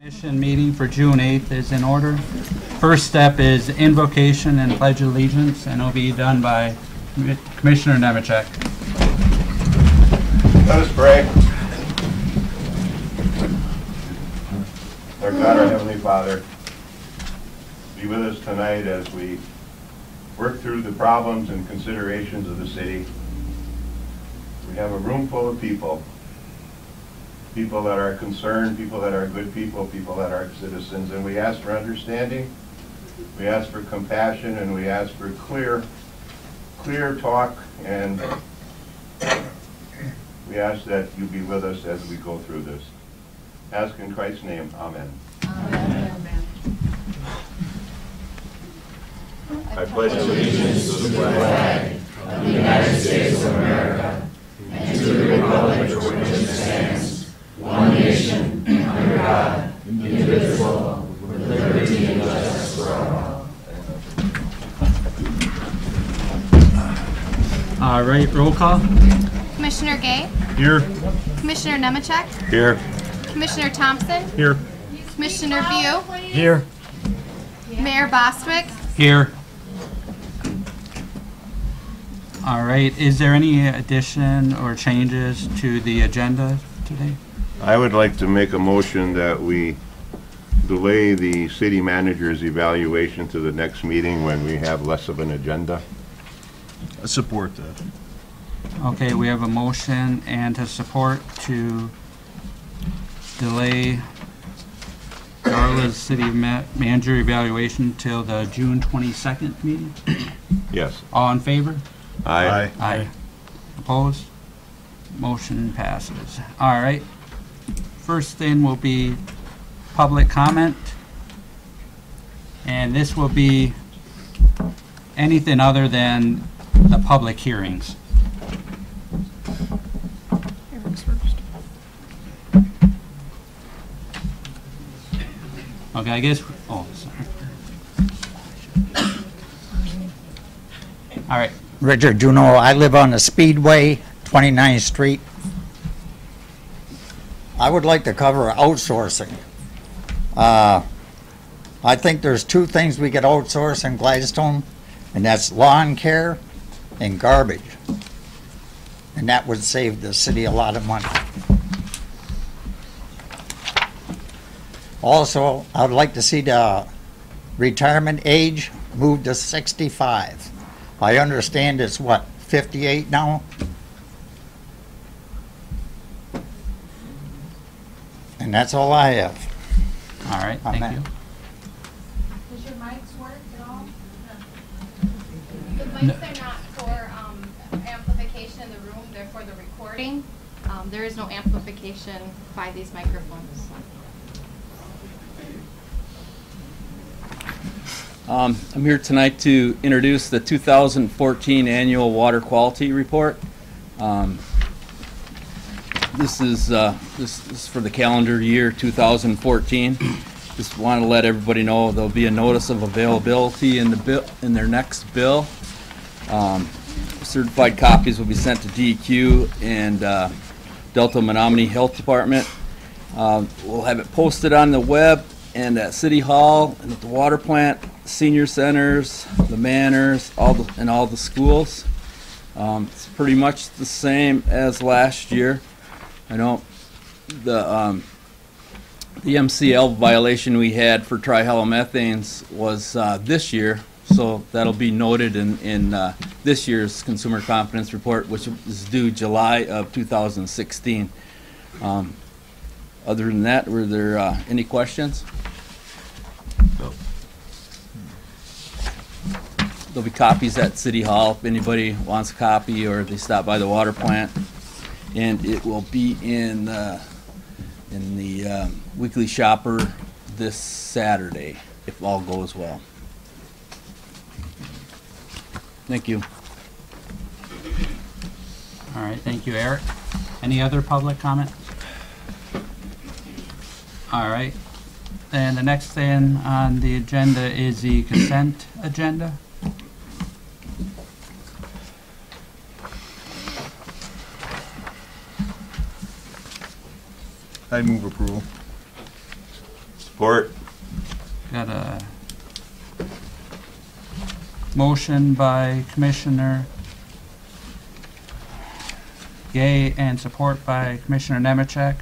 Commission meeting for June 8th is in order. First step is invocation and pledge allegiance, and it'll be done by Commissioner Nemechek. Let us pray. Our God, our Heavenly Father, be with us tonight as we work through the problems and considerations of the city. We have a room full of people that are concerned, people that are good people that are citizens, and we ask for understanding, we ask for compassion, and we ask for clear talk, and we ask that you be with us as we go through this. Ask in Christ's name, amen. Amen. I pledge allegiance to the flag of the United States of America and to the republic for which it stands, one nation, under God, indivisible, with liberty and justice for all. All right, roll call. Commissioner Gay? Here. Commissioner Nemechek? Here. Commissioner Thompson? Here. Commissioner View? Here. Mayor Bostwick? Here. All right, is there any addition or changes to the agenda today? I would like to make a motion that we delay the city manager's evaluation to the next meeting when we have less of an agenda. I support that. Okay, we have a motion and to support to delay Darla's city manager evaluation till the June 22nd meeting. Yes. All in favor? Aye. Aye. Opposed? Motion passes. All right. First thing will be public comment. And this will be anything other than the public hearings. Okay, I guess, oh, sorry. All right. Richard Juneau, I live on the Speedway, 29th Street. I would like to cover outsourcing. I think there's two things we could outsource in Gladstone, and that's lawn care and garbage. And that would save the city a lot of money. Also, I would like to see the retirement age moved to 65. I understand it's what, 58 now? And that's all I have. All right, thank Amen. you. Does your mics work at all? The mics are not for amplification in the room, they're for the recording. There is no amplification by these microphones. I'm here tonight to introduce the 2014 Annual Water Quality Report. This is for the calendar year 2014. Just want to let everybody know there'll be a notice of availability in the bill, in their next bill. Certified copies will be sent to DEQ and Delta Menominee Health Department. We'll have it posted on the web and at City Hall and at the water plant, senior centers, the manors, all the schools. It's pretty much the same as last year. I know the MCL violation we had for trihalomethanes was this year, so that'll be noted in this year's Consumer Confidence Report, which is due July of 2016. Other than that, were there any questions? No. There'll be copies at City Hall if anybody wants a copy or if they stop by the water plant. And it will be in the Weekly Shopper this Saturday, if all goes well. Thank you. All right, thank you, Eric. Any other public comment? All right. And the next thing on the agenda is the consent agenda. I move approval. Support. Got a motion by Commissioner Gay and support by Commissioner Nemechek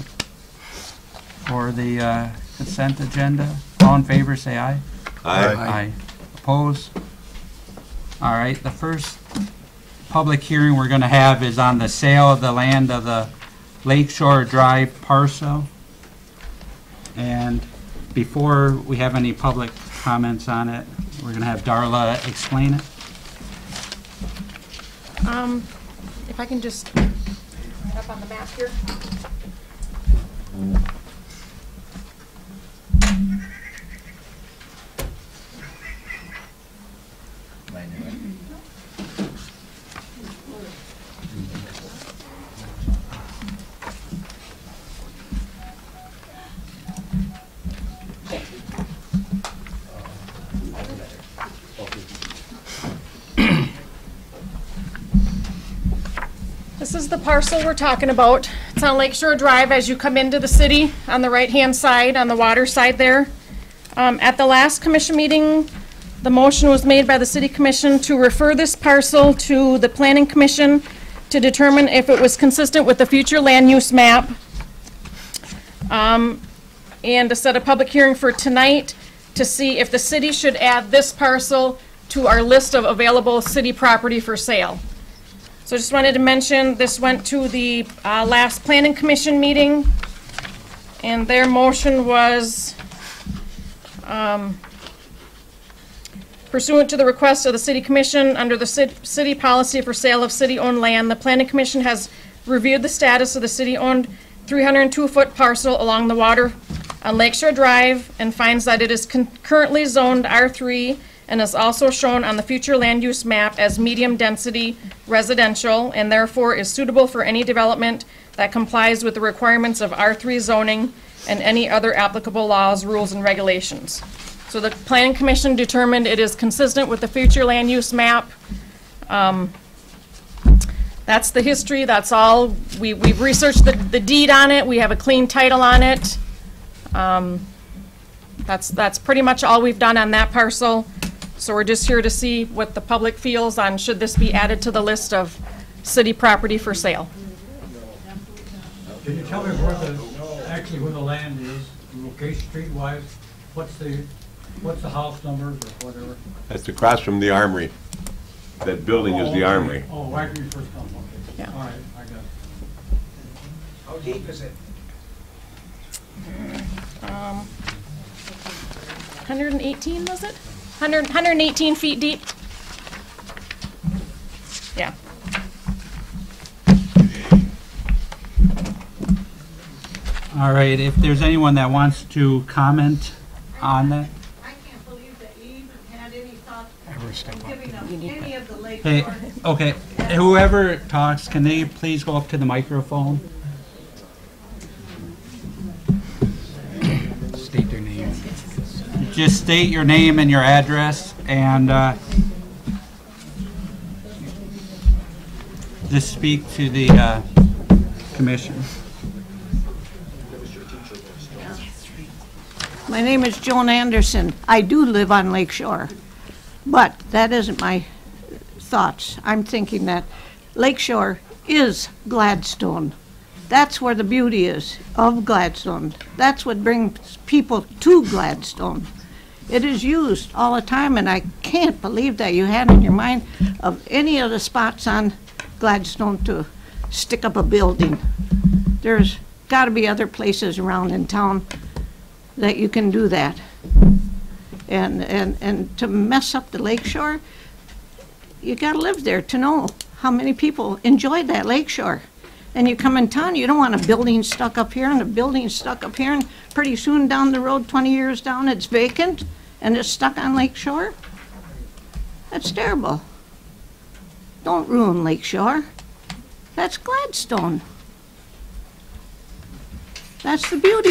for the consent agenda. All in favor, say aye. Aye. Opposed? All right, the first public hearing we're going to have is on the sale of the land of the Lakeshore Drive parcel. And before we have any public comments on it, we're going to have Darla explain it. If I can just put it up on the map here. This is the parcel we're talking about. It's on Lakeshore Drive as you come into the city on the right-hand side, on the water side there. At the last commission meeting, the motion was made by the city commission to refer this parcel to the planning commission to determine if it was consistent with the future land use map. And to set a public hearing for tonight to see if the city should add this parcel to our list of available city property for sale. So I just wanted to mention, this went to the last planning commission meeting, and their motion was pursuant to the request of the city commission under the city policy for sale of city-owned land, the planning commission has reviewed the status of the city-owned 302-foot parcel along the water on Lakeshore Drive and finds that it is currently zoned R3 and is also shown on the future land use map as medium-density residential, and therefore is suitable for any development that complies with the requirements of R3 zoning and any other applicable laws, rules, and regulations. So the Planning Commission determined it is consistent with the future land use map. That's the history, that's all. We've researched the deed on it, we have a clean title on it. That's pretty much all we've done on that parcel. So we're just here to see what the public feels on should this be added to the list of city property for sale. Can you tell me actually where the land is, location street-wise? What's the house numbers or whatever? That's across from the armory. That building is the armory. Oh, right when you first come, okay. Yeah. All right, I got it. How deep is it? 118, was it? 118 feet deep. Yeah. All right, if there's anyone that wants to comment on that. I can't believe that you even had any thought of giving up any of the lake Hey, shore. okay, whoever talks, can they please go up to the microphone? State their name. Just state your name and your address, and just speak to the commission. My name is Joan Anderson. I do live on Lake Shore, but that isn't my thoughts. I'm thinking that Lake Shore is Gladstone. That's where the beauty is of Gladstone. That's what brings people to Gladstone. It is used all the time, and I can't believe that you had in your mind of any of the spots on Gladstone to stick up a building. There's got to be other places around in town that you can do that. And to mess up the lake shore, you got to live there to know how many people enjoy that lake shore. And you come in town, you don't want a building stuck up here and a building stuck up here, and pretty soon down the road, 20 years down, it's vacant and it's stuck on Lake Shore. That's terrible. Don't ruin Lake Shore. That's Gladstone. That's the beauty.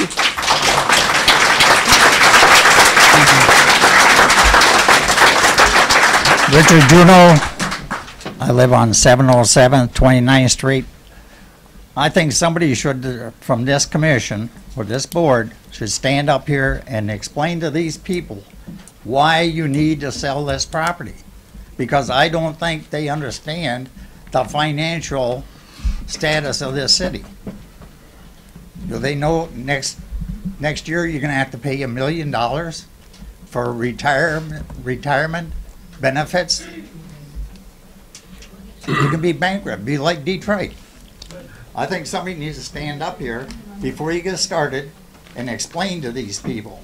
Richard Juneau, I live on 707 29th Street. I think somebody should, from this commission, or this board should stand up here and explain to these people why you need to sell this property. Because I don't think they understand the financial status of this city. Do they know next year you're gonna have to pay $1 million for retirement benefits? You can be bankrupt, be like Detroit. I think somebody needs to stand up here before you get started and explain to these people.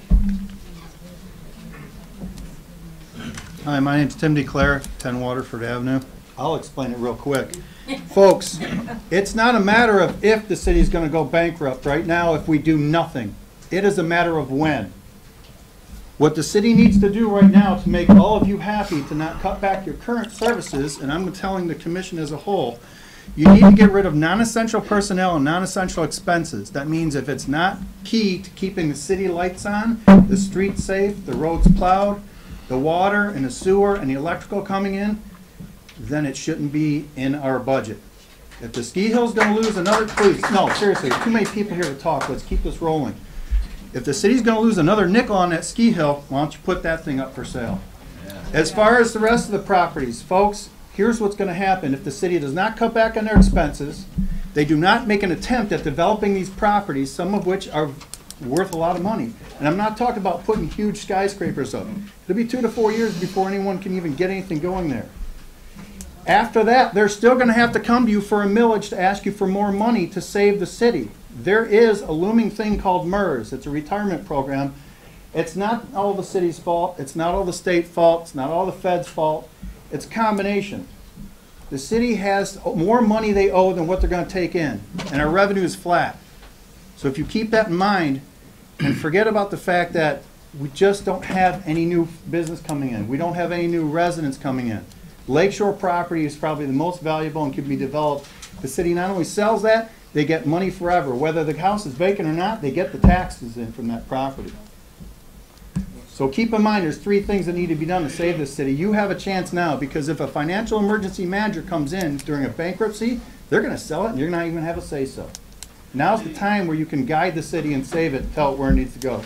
Hi, my name's Tim DeClaire, 10 Waterford Avenue. I'll explain it real quick. Folks, it's not a matter of if the city's going to go bankrupt right now if we do nothing. It is a matter of when. What the city needs to do right now to make all of you happy to not cut back your current services, and I'm telling the commission as a whole, you need to get rid of non-essential personnel and non-essential expenses. That means if it's not key to keeping the city lights on, the streets safe, the roads plowed, the water and the sewer and the electrical coming in, then it shouldn't be in our budget. If the ski hill's gonna lose another, please, no, seriously, too many people here to talk, let's keep this rolling. If the city's gonna lose another nickel on that ski hill, why don't you put that thing up for sale? As far as the rest of the properties, folks, here's what's gonna happen. If the city does not cut back on their expenses, they do not make an attempt at developing these properties, some of which are worth a lot of money. And I'm not talking about putting huge skyscrapers up. It'll be 2 to 4 years before anyone can even get anything going there. After that, they're still going to have to come to you for a millage to ask you for more money to save the city. There is a looming thing called MERS. It's a retirement program. It's not all the city's fault. It's not all the state fault. It's not all the Fed's fault. It's a combination. The city has more money they owe than what they're going to take in, and our revenue is flat. So if you keep that in mind and forget about the fact that we just don't have any new business coming in. We don't have any new residents coming in. Lakeshore property is probably the most valuable and can be developed. The city not only sells that, they get money forever. Whether the house is vacant or not, they get the taxes in from that property. So keep in mind there's 3 things that need to be done to save this city. You have a chance now, because if a financial emergency manager comes in during a bankruptcy, they're going to sell it and you're not even going to have a say-so. Now's the time where you can guide the city and save it, tell it where it needs to go.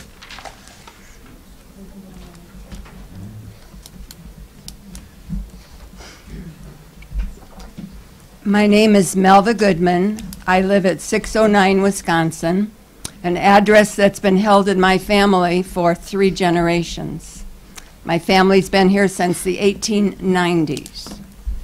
My name is Melva Goodman. I live at 609 Wisconsin, an address that's been held in my family for 3 generations. My family's been here since the 1890s.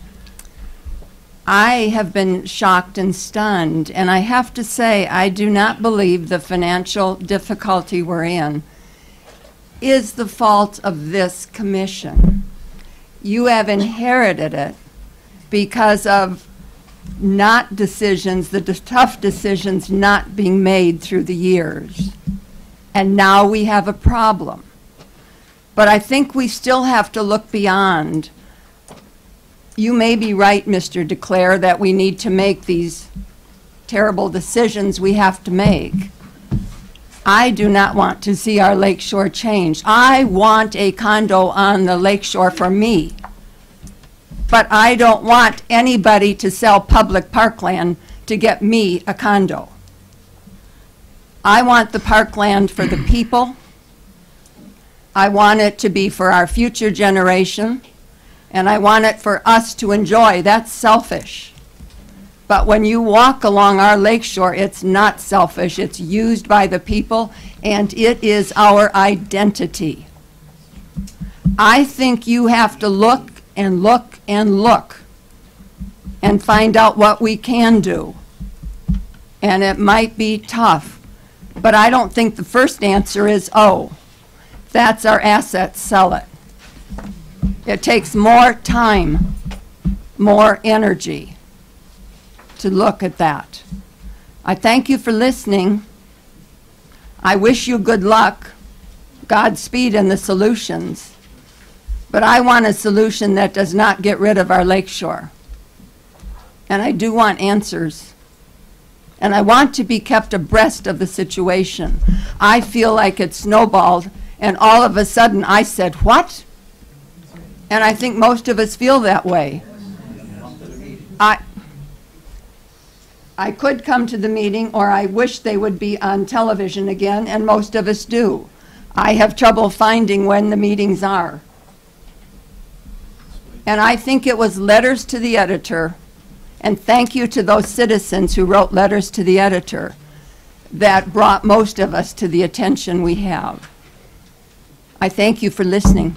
I have been shocked and stunned, and I have to say I do not believe the financial difficulty we're in is the fault of this commission. You have inherited it because of not decisions, the tough decisions not being made through the years. And now we have a problem. But I think we still have to look beyond. You may be right, Mr. DeClaire, that we need to make these terrible decisions we have to make. I do not want to see our lakeshore change. I want a condo on the lakeshore for me. But I don't want anybody to sell public parkland to get me a condo. I want the parkland for the people. I want it to be for our future generation, and I want it for us to enjoy. That's selfish. But when you walk along our lakeshore, it's not selfish. It's used by the people, and it is our identity. I think you have to look and look and look and find out what we can do. And it might be tough, but I don't think the first answer is, oh, that's our asset, sell it. It takes more time, more energy to look at that. I thank you for listening. I wish you good luck, Godspeed in the solutions. But I want a solution that does not get rid of our lakeshore. And I do want answers. And I want to be kept abreast of the situation. I feel like it snowballed, and all of a sudden I said, what? And I think most of us feel that way. I could come to the meeting, or I wish they would be on television again, and most of us do. I have trouble finding when the meetings are. And I think it was letters to the editor, and thank you to those citizens who wrote letters to the editor, that brought most of us to the attention we have. I thank you for listening.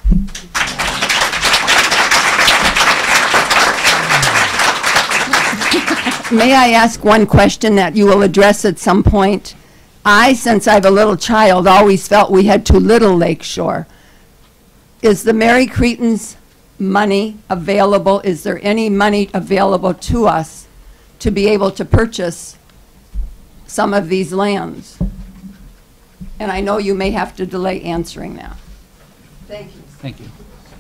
May I ask one question that you will address at some point? I, since I have a little child, always felt we had too little Lakeshore. Is the Mary Cretans money available? Is there any money available to us to be able to purchase some of these lands? And I know you may have to delay answering that. Thank you. Thank you.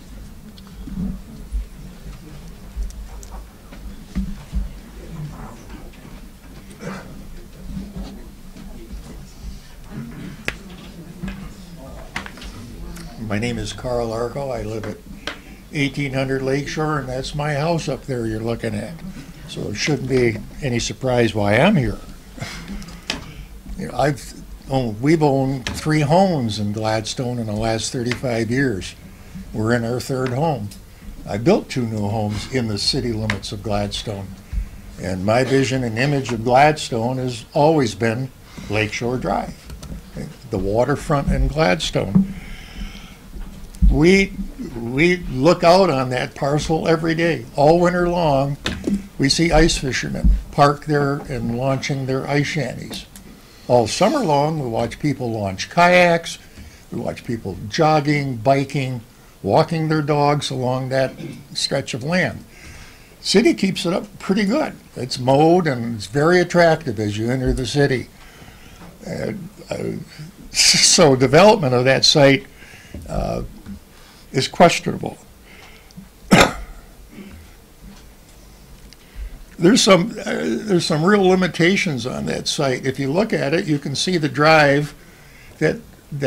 My name is Carl Arco. I live at 1800 Lakeshore, and that's my house up there you're looking at. So it shouldn't be any surprise why I'm here. You know, we've owned 3 homes in Gladstone in the last 35 years. We're in our 3rd home. I built 2 new homes in the city limits of Gladstone. And my vision and image of Gladstone has always been Lakeshore Drive, the waterfront in Gladstone. We look out on that parcel every day. All winter long, we see ice fishermen parked there and launching their ice shanties. All summer long, we watch people launch kayaks. We watch people jogging, biking, walking their dogs along that stretch of land. City keeps it up pretty good. It's mowed and it's very attractive as you enter the city. So development of that site is questionable. There's some real limitations on that site. If you look at it, you can see the drive that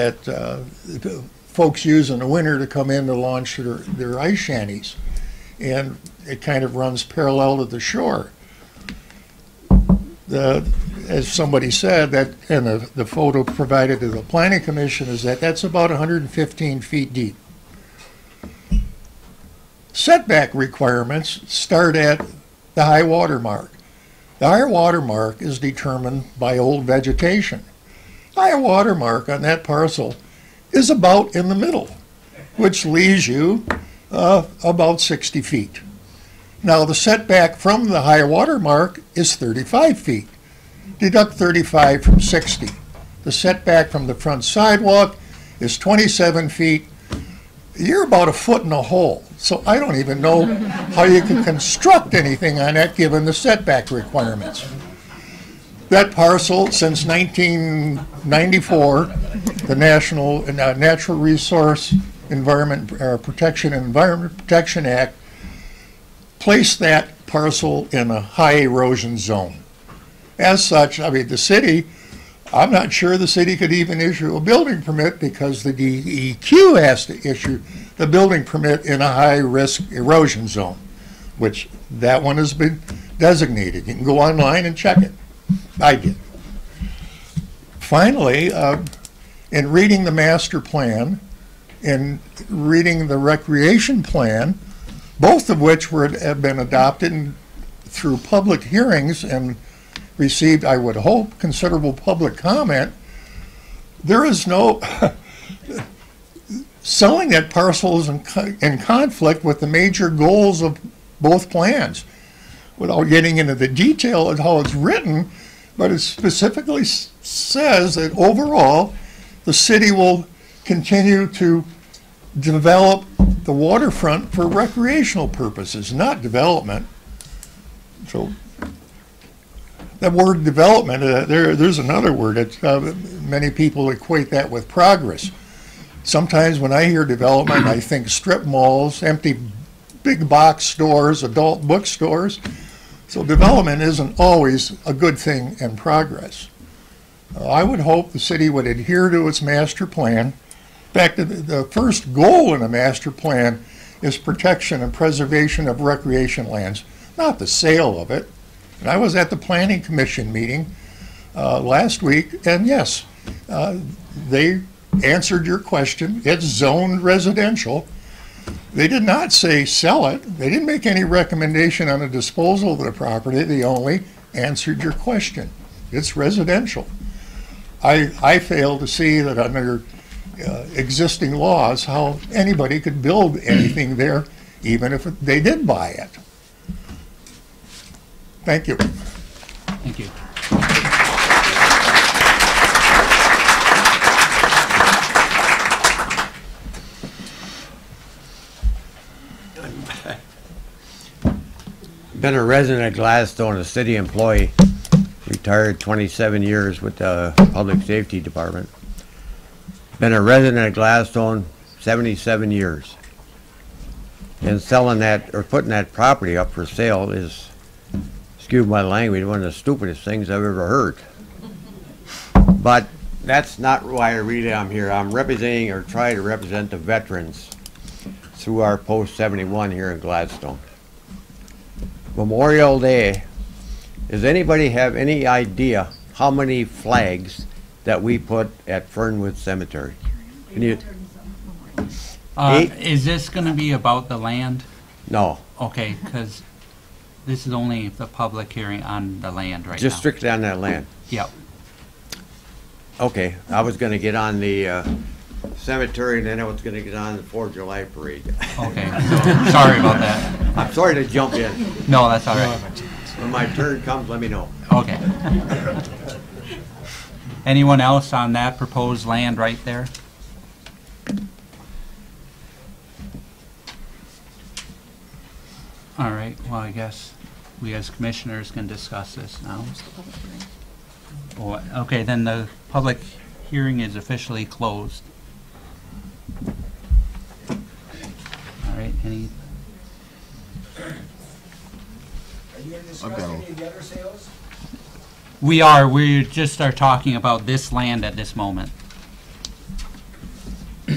folks use in the winter to come in to launch their ice shanties, and it kind of runs parallel to the shore. As somebody said, that, and the photo provided to the Planning Commission is that's about 115 feet deep. Setback requirements start at the high water mark. The high water mark is determined by old vegetation. The high water mark on that parcel is about in the middle, which leaves you about 60 feet. Now the setback from the high water mark is 35 feet. Deduct 35 from 60. The setback from the front sidewalk is 27 feet. You're about a foot in a hole. So I don't even know how you can construct anything on that given the setback requirements. That parcel, since 1994, the National Natural Resource Protection and Environment Protection Act placed that parcel in a high erosion zone. As such, I mean, the city, I'm not sure the city could even issue a building permit because the DEQ has to issue the building permit in a high-risk erosion zone, which that one has been designated. You can go online and check it. I did. Finally, in reading the master plan and reading the recreation plan, both of which have been adopted through public hearings and received, I would hope, considerable public comment, there is no selling that parcel is in conflict with the major goals of both plans. Without getting into the detail of how it's written, but it specifically says that overall the city will continue to develop the waterfront for recreational purposes, not development. So that word development, there's another word that many people equate that with progress. Sometimes when I hear development, I think strip malls, empty big box stores, adult bookstores. So development isn't always a good thing in progress. I would hope the city would adhere to its master plan. In fact, the first goal in a master plan is protection and preservation of recreation lands, not the sale of it. And I was at the Planning Commission meeting last week, and yes, they answered your question. It's zoned residential. They did not say sell it. They didn't make any recommendation on the disposal of the property. They only answered your question. It's residential. I fail to see that under existing laws how anybody could build anything there, even if they did buy it. Thank you. Thank you. Been a resident of Gladstone, a city employee, retired 27 years with the Public Safety Department. Been a resident of Gladstone 77 years. And selling that, or putting that property up for sale is, excuse my language, one of the stupidest things I've ever heard. But that's not why I really am here. I'm representing, or try to represent, the veterans through our Post 71 here in Gladstone. Memorial Day, does anybody have any idea how many flags that we put at Fernwood Cemetery? Can you? Is this going to be about the land? No. Okay, because this is only the public hearing on the land right Just now. strictly on that land? Yep. Okay, I was gonna get on the cemetery, and then I was gonna get on the 4th of July parade. Okay, so, sorry about that. I'm sorry to jump in. No, that's all right. When my turn comes, let me know. Okay. Anyone else on that proposed land right there? All right, well, I guess we as commissioners can discuss this now. Okay, then the public hearing is officially closed. All right, any? Are you going to discuss any of the other sales? We just are talking about this land at this moment. I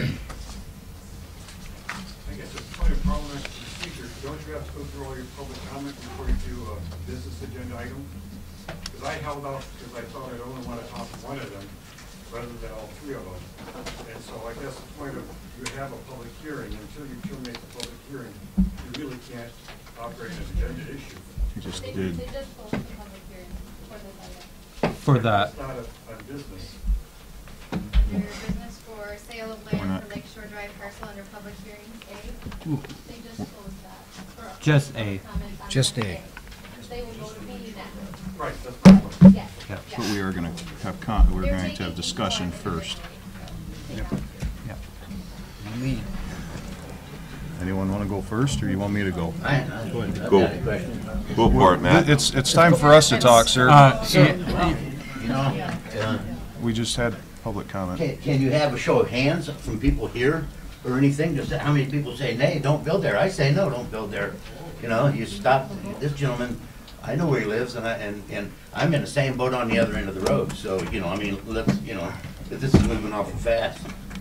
guess it's point of parliamentary procedure. Don't you have to go through all your public comment before you do a business agenda item? Because I held out because I thought I'd only want to talk one of them rather than all three of them. And so I guess the point of, you have a public hearing, until you terminate the public hearing, you really can't operate an agenda issue. They just closed the public hearing for this item. For the. It's not a business. Under business for sale of land for Lakeshore Drive parcel under public hearing A, they just closed that. For Just A. comments on Just that A. day. They will go to B next. Right, that's my point. Yes. Yeah. But we are going to have, we're They're going to taking have discussion people on first. Yep. Anyone want to go first, or you want me to go? Go. Go for it, Matt. It's time for us to talk, sir. You know, We just had public comment. can you have a show of hands from people here or anything? Just how many people say, nay, don't build there? I say, no, don't build there. You know, you stop, this gentleman, I know where he lives, and I'm in the same boat on the other end of the road. So, you know, I mean, let's, you know, if this is moving awful fast.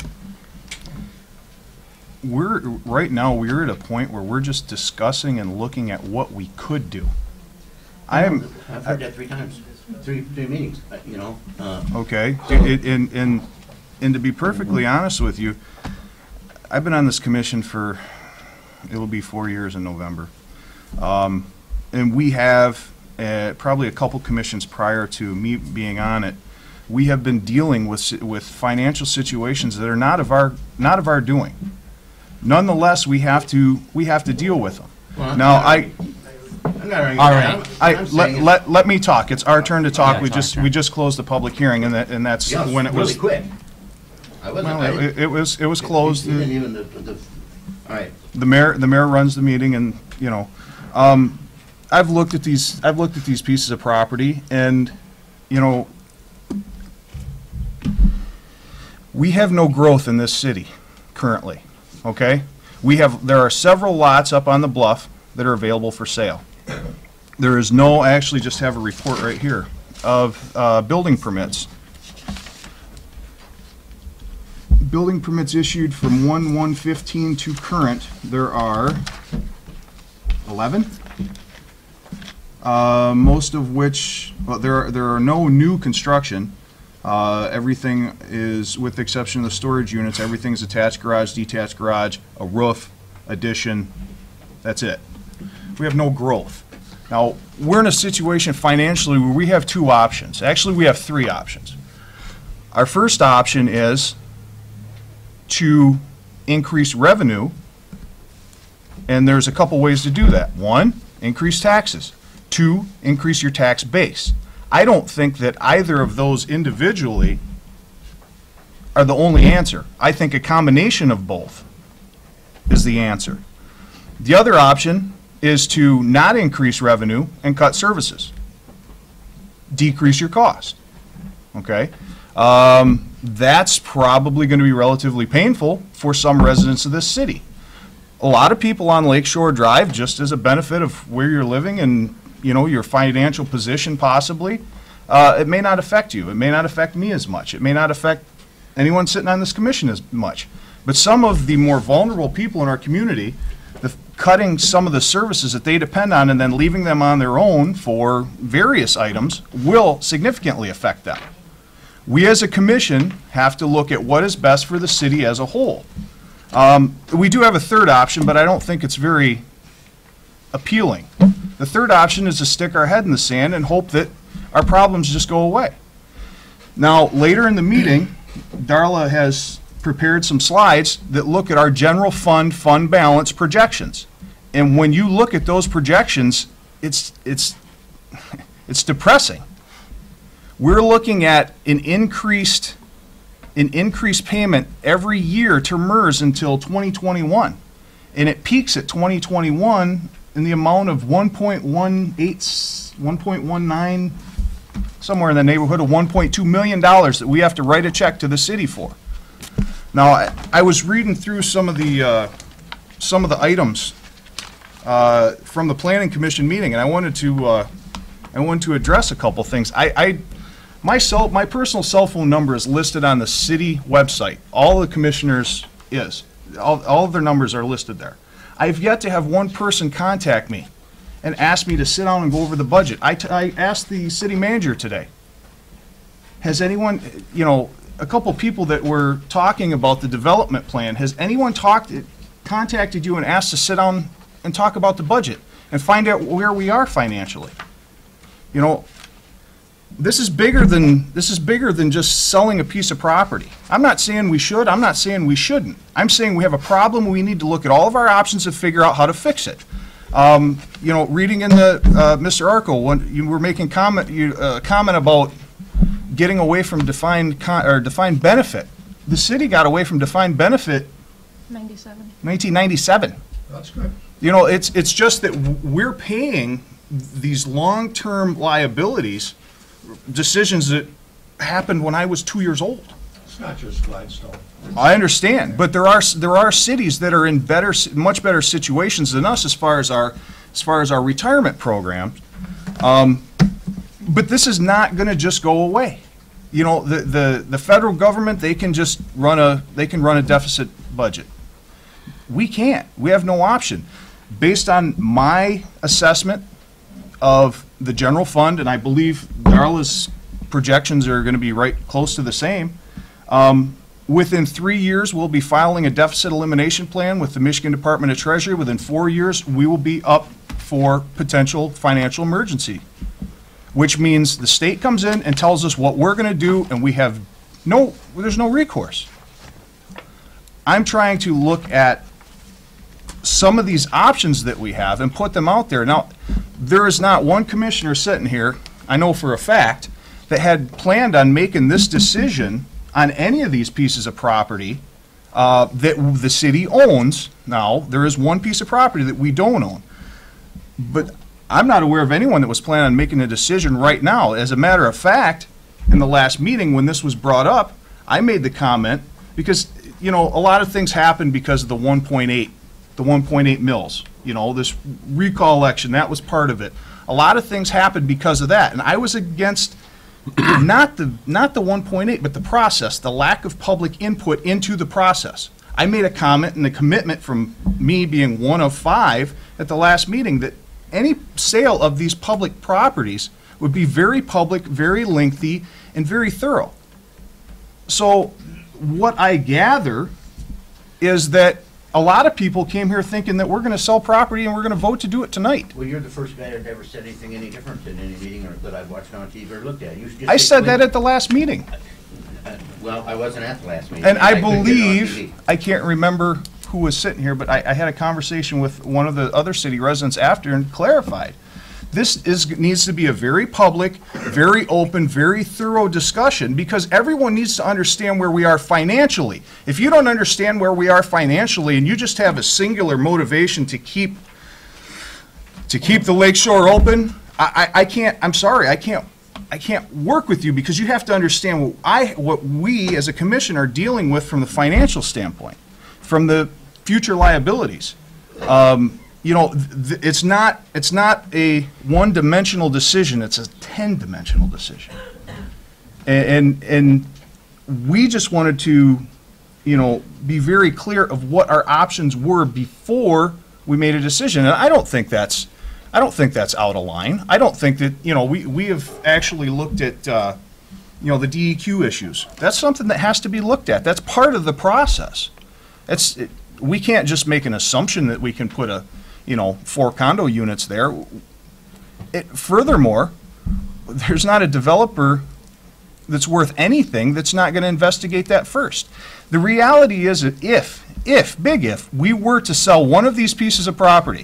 Right now, we're at a point where we're just discussing and looking at what we could do. I've heard that 3 times, three meetings, you know. Okay, and to be perfectly honest with you, I've been on this commission for, it'll be 4 years in November. And we have, probably a couple commissions prior to me being on it, we have been dealing with financial situations that are not of our doing. Nonetheless, we have to deal with them. Well, Now, all right, let me talk. It's our turn to talk. Yeah, We just closed the public hearing, and that's when it was. Really quick. I wasn't. Well, it was closed. It didn't even all right. The mayor runs the meeting, and you know, I've looked at these pieces of property, and you know, we have no growth in this city currently. Okay, there are several lots up on the bluff that are available for sale. There is no, I actually just have a report right here of building permits. Building permits issued from 1/1/15 to current, there are 11. most of which, well, there are no new construction. Everything is, with the exception of the storage units, everything's attached garage, detached garage, a roof, addition, that's it. We have no growth. Now, we're in a situation financially where we have two options. Actually, we have three options. Our first option is to increase revenue, and there's a couple ways to do that. One, increase taxes. Two, increase your tax base. I don't think that either of those individually are the only answer. I think a combination of both is the answer. The other option is to not increase revenue and cut services. Decrease your cost. Okay? That's probably going to be relatively painful for some residents of this city. A lot of people on Lakeshore Drive, just as a benefit of where you're living and, you know, your financial position possibly, it may not affect you. It may not affect me as much. It may not affect anyone sitting on this commission as much. But some of the more vulnerable people in our community, cutting some of the services that they depend on and then leaving them on their own for various items will significantly affect them. We as a commission have to look at what is best for the city as a whole. We do have a third option, but I don't think it's very appealing. The third option is to stick our head in the sand and hope that our problems just go away. Now, later in the meeting, Darla has prepared some slides that look at our general fund balance projections. And when you look at those projections, it's depressing. We're looking at an increased payment every year to MERS until 2021. And it peaks at 2021 in the amount of 1.19, somewhere in the neighborhood of $1.2 million that we have to write a check to the city for. Now, I was reading through some of the items from the Planning Commission meeting, and I wanted to address a couple things. My personal cell phone number is listed on the city website. All the commissioners all of their numbers are listed there. I've yet to have one person contact me and ask me to sit down and go over the budget. I asked the city manager today. Has anyone, you know, a couple people that were talking about the development plan, has anyone contacted you and asked to sit down and talk about the budget and find out where we are financially? You know, this is bigger than just selling a piece of property. I'm not saying we should, I'm not saying we shouldn't. I'm saying we have a problem, we need to look at all of our options and figure out how to fix it. You know, reading in the, Mr. Arco, when you were making comment about getting away from defined benefit. The city got away from defined benefit 1997. That's good. You know, it's just that we're paying these long-term liabilities, decisions that happened when I was 2 years old. It's not just Gladstone. I understand, but there are cities that are in much better situations than us as far as our retirement programs. But this is not going to just go away. You know, the federal government, they can run a deficit budget. We can't. We have no option. Based on my assessment of the general fund, and I believe Darla's projections are going to be right close to the same, within 3 years, we'll be filing a deficit elimination plan with the Michigan Department of Treasury. Within 4 years, we will be up for potential financial emergency, which means the state comes in and tells us what we're going to do, and there's no recourse. I'm trying to look at some of these options that we have and put them out there. Now, there is not one commissioner sitting here, I know for a fact, that had planned on making this decision on any of these pieces of property that the city owns. Now, there is one piece of property that we don't own. But I'm not aware of anyone that was planning on making a decision right now. As a matter of fact, in the last meeting when this was brought up, I made the comment because, you know, a lot of things happened because of the 1.8 mils. You know, this recall election, that was part of it. A lot of things happened because of that. And I was against not the 1.8, but the process, the lack of public input into the process. I made a comment and a commitment from me being one of 5 at the last meeting that any sale of these public properties would be very public, very lengthy, and very thorough. So what I gather is that a lot of people came here thinking that we're going to sell property and we're going to vote to do it tonight. Well, you're the first guy that ever said anything any different in any meeting or that I've watched on TV or looked at. You just I said that at the last meeting. Well, I wasn't at the last meeting. And I couldn't get it on believe, TV. I can't remember who was sitting here, but I had a conversation with one of the other city residents after and clarified. This needs to be a very public, very open, very thorough discussion because everyone needs to understand where we are financially. If you don't understand where we are financially and you just have a singular motivation to keep the lake shore open, I can't, I'm sorry, I can't work with you because you have to understand what we as a commission are dealing with from the financial standpoint, from the future liabilities. You know, it's not a one-dimensional decision, it's a 10-dimensional decision. And we just wanted to, you know, be very clear of what our options were before we made a decision. And I don't think that's out of line. I don't think that, you know, we have actually looked at, you know, the DEQ issues. That's something that has to be looked at. That's part of the process. We can't just make an assumption that we can put 4 condo units there. Furthermore, there's not a developer that's worth anything that's not going to investigate that first. The reality is that if we were to sell one of these pieces of property,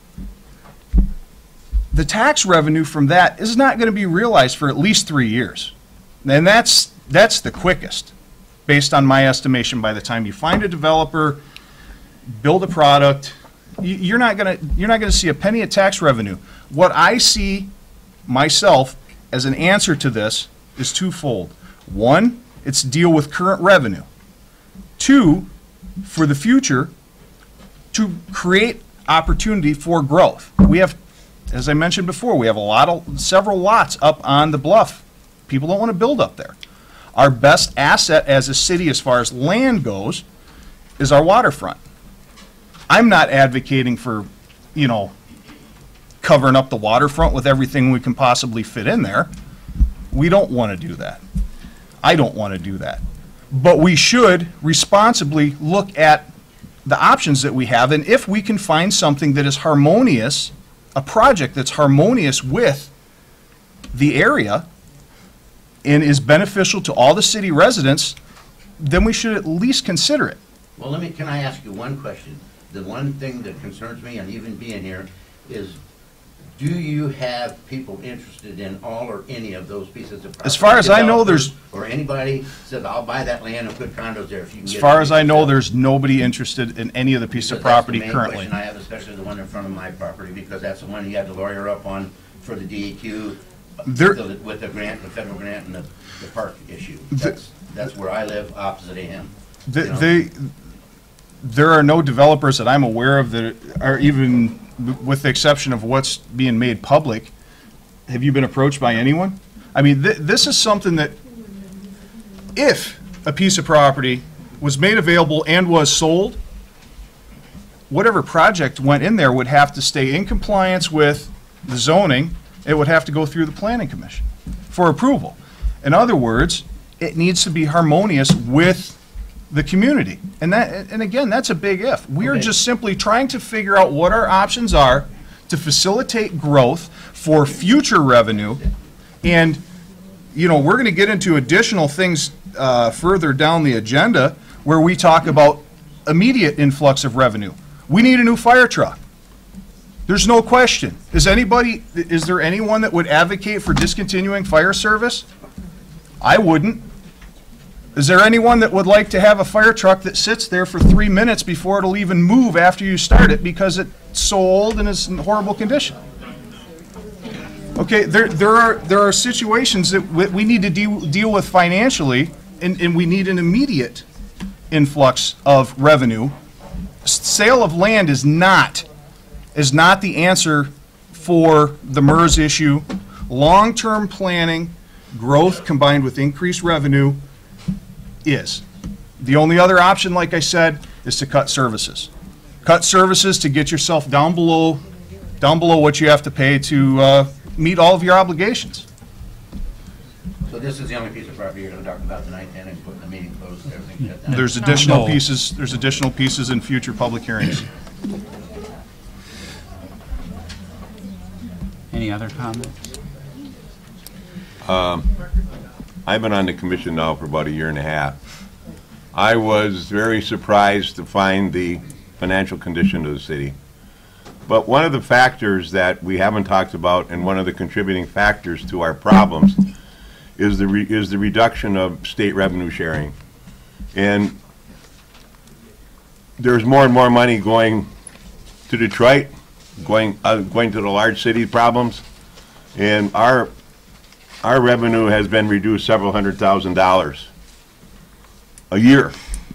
the tax revenue from that is not going to be realized for at least 3 years. And that's the quickest, based on my estimation. By the time you find a developer, build a product, you're not gonna see a penny of tax revenue. What I see myself as an answer to this is twofold. One, it's to deal with current revenue. Two, for the future, to create opportunity for growth. We have, as I mentioned before, we have several lots up on the bluff. People don't want to build up there. Our best asset as a city as far as land goes is our waterfront. I'm not advocating for, you know, covering up the waterfront with everything we can possibly fit in there. We don't want to do that. I don't want to do that. But we should responsibly look at the options that we have, and if we can find something that is harmonious, a project that's harmonious with the area and is beneficial to all the city residents, then we should at least consider it. Well, can I ask you one question? The one thing that concerns me, and even being here, is do you have people interested in all or any of those pieces of property? As far as I know, there's... Or anybody says, I'll buy that land and put condos there if you can get it. As far as I know, there's nobody interested in any of the pieces of property currently. That's the main question I have, especially the one in front of my property, because that's the one you had to lawyer up on for the DEQ with the grant, the federal grant, and the park issue. That's where I live, opposite of him. There are no developers that I'm aware of that are even, with the exception of what's being made public. Have you been approached by anyone? I mean, this is something that if a piece of property was made available and was sold, whatever project went in there would have to stay in compliance with the zoning. It would have to go through the planning commission for approval. In other words, it needs to be harmonious with the community. And again, that's a big if. We are just simply trying to figure out what our options are to facilitate growth for future revenue. And, you know, we're going to get into additional things further down the agenda where we talk about immediate influx of revenue. We need a new fire truck. There's no question. Is there anyone that would advocate for discontinuing fire service? I wouldn't. Is there anyone that would like to have a fire truck that sits there for 3 minutes before it'll even move after you start it because it's so old and is in horrible condition? Okay, there are situations that we need to deal with financially, and we need an immediate influx of revenue. Sale of land is not the answer for the MERS issue. Long-term planning, growth combined with increased revenue is. The only other option, like I said, is to cut services. Cut services to get yourself down below down below what you have to pay to meet all of your obligations. So this is the only piece of property you're gonna talk about tonight, then, and putting the meeting closed, everything shut down? There's additional pieces, in future public hearings. Any other comments? I've been on the commission now for about a year and a half. I was very surprised to find the financial condition of the city. But one of the factors that we haven't talked about, and one of the contributing factors to our problems, is the reduction of state revenue sharing. And there's more and more money going to Detroit, going to the large city problems, and our revenue has been reduced several $100,000 a year.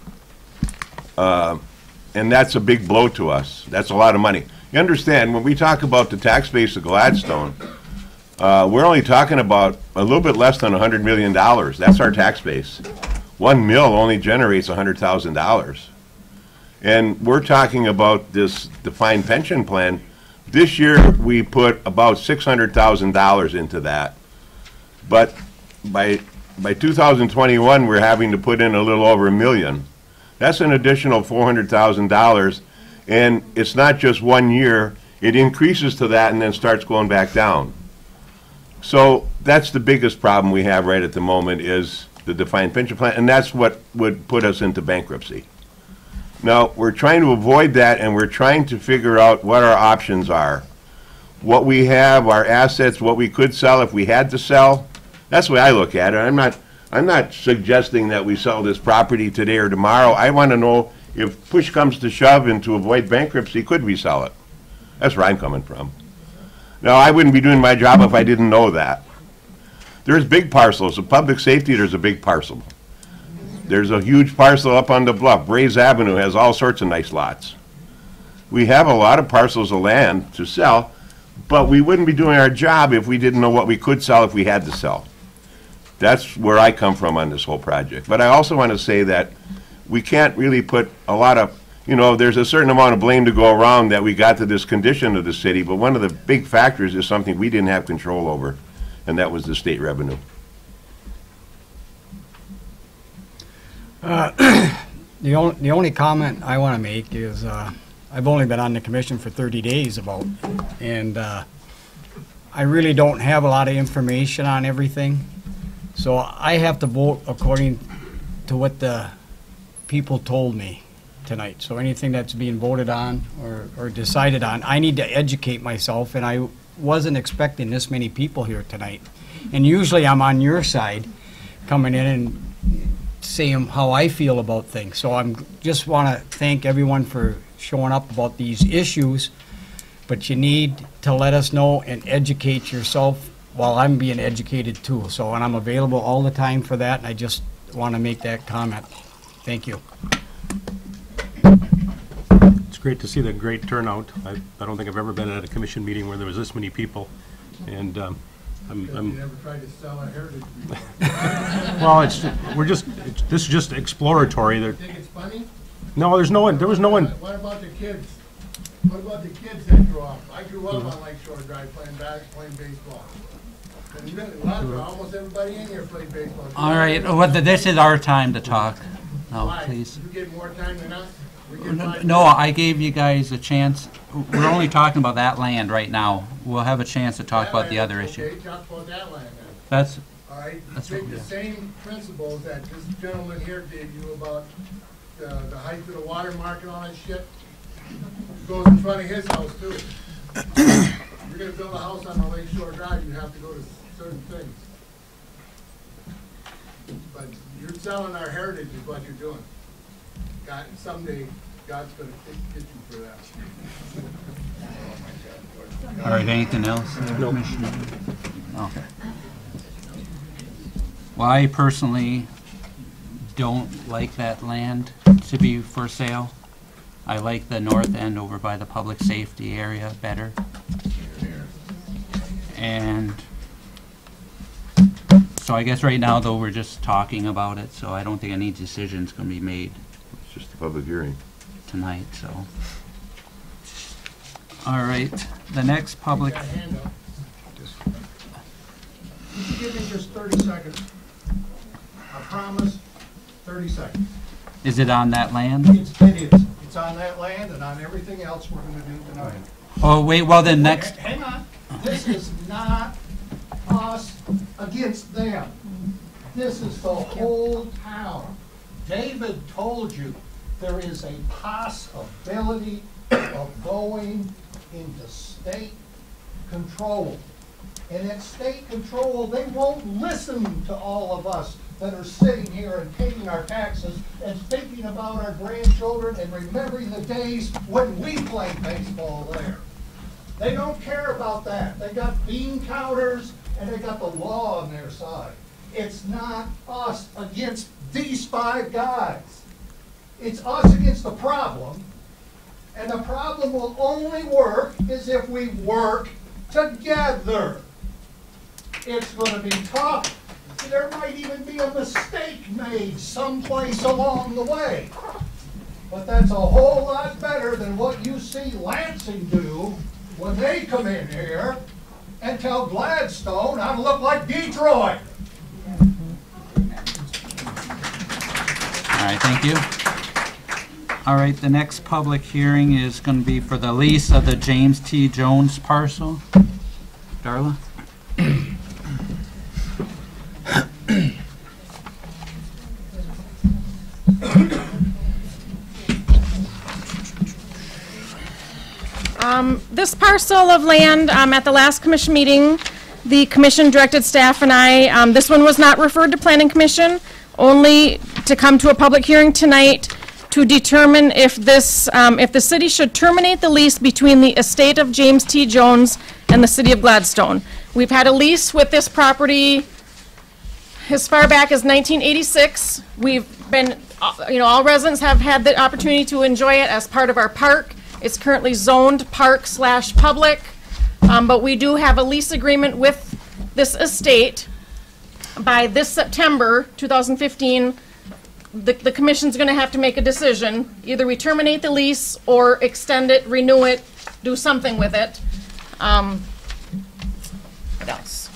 And that's a big blow to us. That's a lot of money. You understand, when we talk about the tax base of Gladstone, we're only talking about a little bit less than $100 million. That's our tax base. 1 mil only generates $100,000. And we're talking about this defined pension plan. This year, we put about $600,000 into that. But by 2021, we're having to put in a little over $1 million. That's an additional $400,000, and it's not just 1 year. It increases to that and then starts going back down. So that's the biggest problem we have right at the moment, is the defined pension plan, and that's what would put us into bankruptcy. Now, we're trying to avoid that, and we're trying to figure out what our options are. What we have, our assets, what we could sell if we had to sell. That's the way I look at it. I'm not suggesting that we sell this property today or tomorrow. I want to know, if push comes to shove and to avoid bankruptcy, could we sell it? That's where I'm coming from. Now, I wouldn't be doing my job if I didn't know that. There's big parcels. In public safety, there's a big parcel. There's a huge parcel up on the bluff. Brays Avenue has all sorts of nice lots. We have a lot of parcels of land to sell, but we wouldn't be doing our job if we didn't know what we could sell if we had to sell. That's where I come from on this whole project. But I also want to say that we can't really put a lot of, there's a certain amount of blame to go around that we got to this condition of the city, but one of the big factors is something we didn't have control over, and that was the state revenue. The only comment I want to make is, I've only been on the commission for 30 days and I really don't have a lot of information on everything. So I have to vote according to what the people told me tonight. So anything that's being voted on or decided on, I need to educate myself, and I wasn't expecting this many people here tonight. And usually I'm on your side, coming in and saying how I feel about things. So I'm just want to thank everyone for showing up about these issues, but you need to let us know and educate yourself while I'm being educated too. So, and I'm available all the time for that, and I just want to make that comment. Thank you. It's great to see the great turnout. I don't think I've ever been at a commission meeting where there was this many people, and You never tried to sell a heritage before. well, this is just exploratory. You think it's funny? No, there was no one. What about the kids? What about the kids that grew up? I grew up on Lakeshore Drive playing baseball. And almost everybody in here played baseball. All right, this is our time to talk. No, Why? please. You get more time than us? We get 5 No, I gave you guys a chance. We're only talking about that land right now. We'll have a chance to talk about the other issue. Okay, talk about that land then. That's. All right, That's take what- the same principles that this gentleman here gave you about the height of the water mark and all that shit. Goes in front of his house too. You're gonna build a house on the Lake Shore Drive, you have to go to certain things. But you're selling our heritage is what you're doing. God, someday, God's gonna get you for that. All right, anything else? No. Commissioner? No. Well, I personally don't like that land to be for sale. I like the north end over by the public safety area better. And so I guess right now, though, we're just talking about it, so I don't think any decision's gonna be made It's just a public hearing. tonight, so. All right, the next public, Got a hand up. Could you give me just 30 seconds? I promise, 30 seconds. is it on that land? It is. It's on that land and on everything else we're gonna do tonight. Oh, wait, well then next, Hang on. This is not us against them. This is the whole town. David told you there is a possibility of going into state control. And at state control, they won't listen to all of us that are sitting here and paying our taxes and thinking about our grandchildren and remembering the days when we played baseball there. They don't care about that. They got bean counters and they got the law on their side. It's not us against these 5 guys. It's us against the problem. And the problem will only work is if we work together. It's going to be tough. There might even be a mistake made someplace along the way. But that's a whole lot better than what you see Lansing do when they come in here and tell Gladstone how to look like Detroit. all right, thank you. All right, the next public hearing is going to be for the lease of the James T. Jones parcel. Darla? This parcel of land, at the last commission meeting, the commission directed staff and I, this one was not referred to planning commission, only to come to a public hearing tonight to determine if this, if the city should terminate the lease between the estate of James T. Jones and the city of Gladstone. We've had a lease with this property as far back as 1986. We've been, all residents have had the opportunity to enjoy it as part of our park. It's currently zoned park/public, but we do have a lease agreement with this estate. By this September 2015, the commission's going to have to make a decision. Either we terminate the lease or extend it, renew it, do something with it. What else?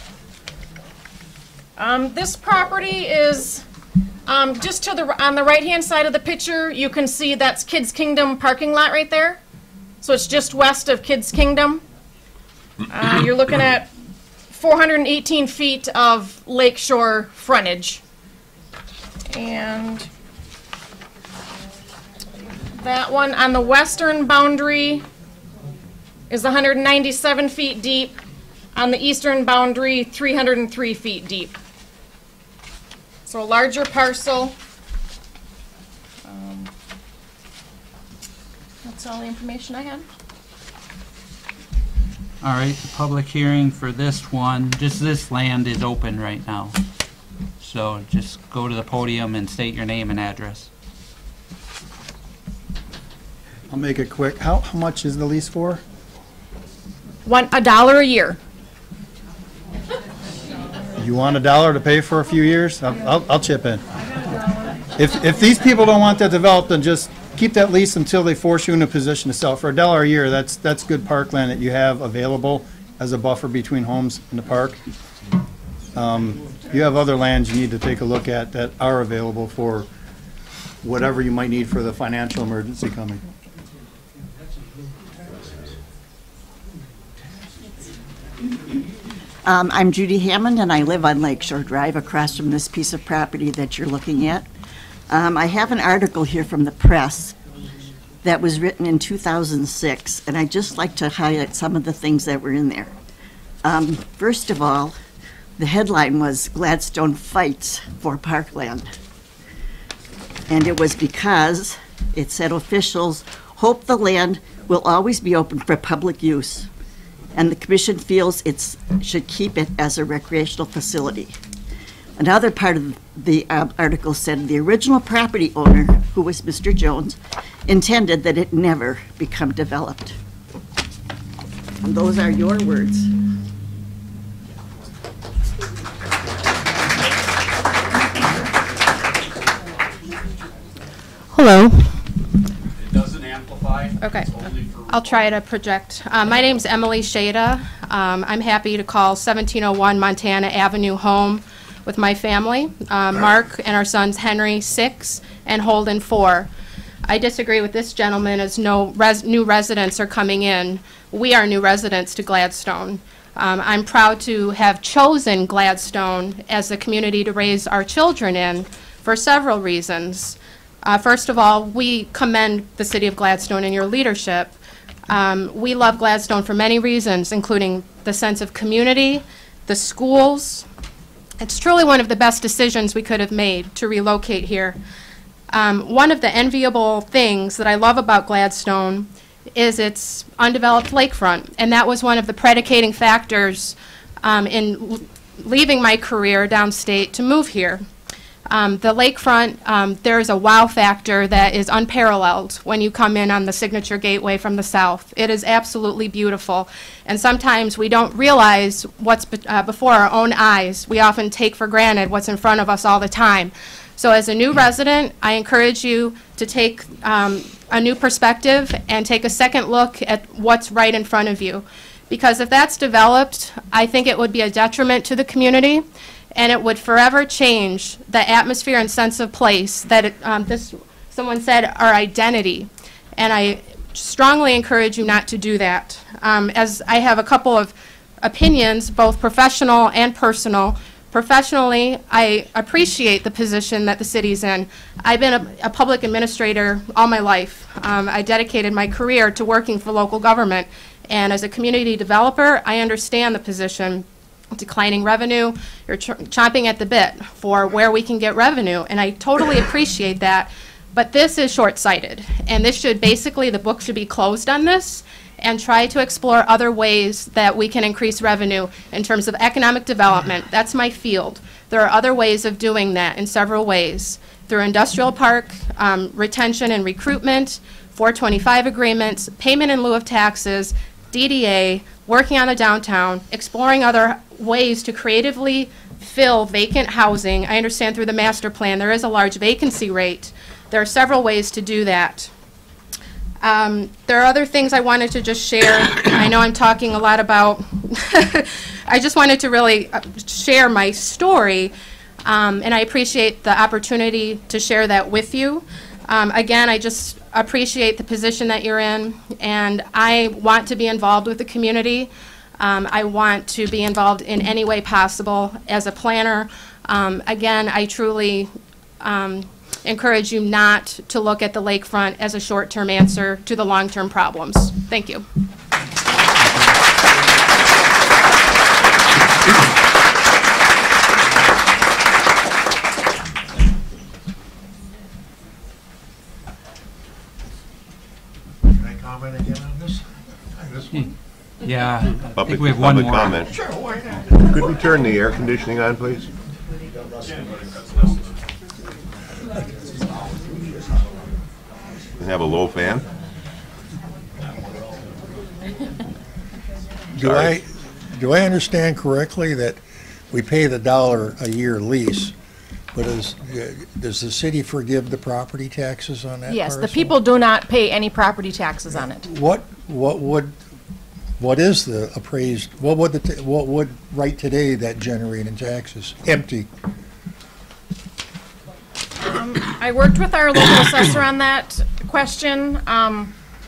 This property is just to the on the right-hand side of the picture. You can see that's Kids Kingdom parking lot right there. So it's just west of Kids Kingdom. You're looking at 418 feet of lakeshore frontage. And that one on the western boundary is 197 feet deep. On the eastern boundary, 303 feet deep. So a larger parcel. That's all the information I had. All right, the public hearing for this one, just this land is open right now. So just go to the podium and state your name and address. I'll make it quick. How much is the lease for? $1 a year. You want $1 to pay for a few years? I'll chip in. If these people don't want that developed, then just keep that lease until they force you in a position to sell. For $1 a year, that's good parkland that you have available as a buffer between homes and the park. You have other lands you need to take a look at that are available for whatever you might need for the financial emergency coming. I'm Judy Hammond, and I live on Lakeshore Drive across from this piece of property that you're looking at. I have an article here from the press that was written in 2006, and I'd just like to highlight some of the things that were in there. First of all, the headline was Gladstone Fights for Parkland. And it was because it said officials hope the land will always be open for public use, and the commission feels it should keep it as a recreational facility. Another part of the article said the original property owner, who was Mr. Jones, intended that it never become developed. And those are your words. Hello. It doesn't amplify. Okay, I'll try to project. My name's Emily Shada. I'm happy to call 1701 Montana Avenue home with my family, Mark and our sons Henry, 6, and Holden, 4. I disagree with this gentleman as no new residents are coming in. We are new residents to Gladstone. I'm proud to have chosen Gladstone as the community to raise our children in for several reasons. First of all, we commend the City of Gladstone and your leadership. We love Gladstone for many reasons, including the sense of community, the schools. It's truly one of the best decisions we could have made to relocate here. One of the enviable things that I love about Gladstone is its undeveloped lakefront, and that was one of the predicating factors in leaving my career downstate to move here. The lakefront, there is a wow factor that is unparalleled when you come in on the Signature Gateway from the south. It is absolutely beautiful, and sometimes we don't realize what's before our own eyes. We often take for granted what's in front of us all the time. So as a new resident, I encourage you to take a new perspective and take a second look at what's right in front of you. Because if that's developed, I think it would be a detriment to the community, and it would forever change the atmosphere and sense of place that someone said, our identity. And I strongly encourage you not to do that. As I have a couple of opinions, both professional and personal. Professionally, I appreciate the position that the city's in. I've been a public administrator all my life. I dedicated my career to working for local government. And as a community developer, I understand the position. Declining revenue, you're chomping at the bit for where we can get revenue, and I totally appreciate that. But this is short-sighted, and this should basically, the book should be closed on this and try to explore other ways that we can increase revenue in terms of economic development. That's my field. There are other ways of doing that in several ways. Through industrial park, retention and recruitment, 425 agreements, payment in lieu of taxes, DDA, working on a downtown, exploring other ways to creatively fill vacant housing. I understand through the master plan there is a large vacancy rate. There are several ways to do that. There are other things I wanted to just share. I know I'm talking a lot about, I just wanted to really share my story, and I appreciate the opportunity to share that with you. Again, I just appreciate the position that you're in, and I want to be involved with the community. I want to be involved in any way possible as a planner. Again, I truly encourage you not to look at the lakefront as a short-term answer to the long-term problems. Thank you. Can I comment again on this? This one? Yeah, I think we have one more. Comment. Sure, why not? Could we turn the air conditioning on, please? And have a low fan? Do I understand correctly that we pay the $1 a year lease, but does the city forgive the property taxes on that Yes, the parcel? people do not pay any property taxes on it. What is the appraised, what would right today that generate in taxes? Empty. I worked with our local assessor on that question. Hold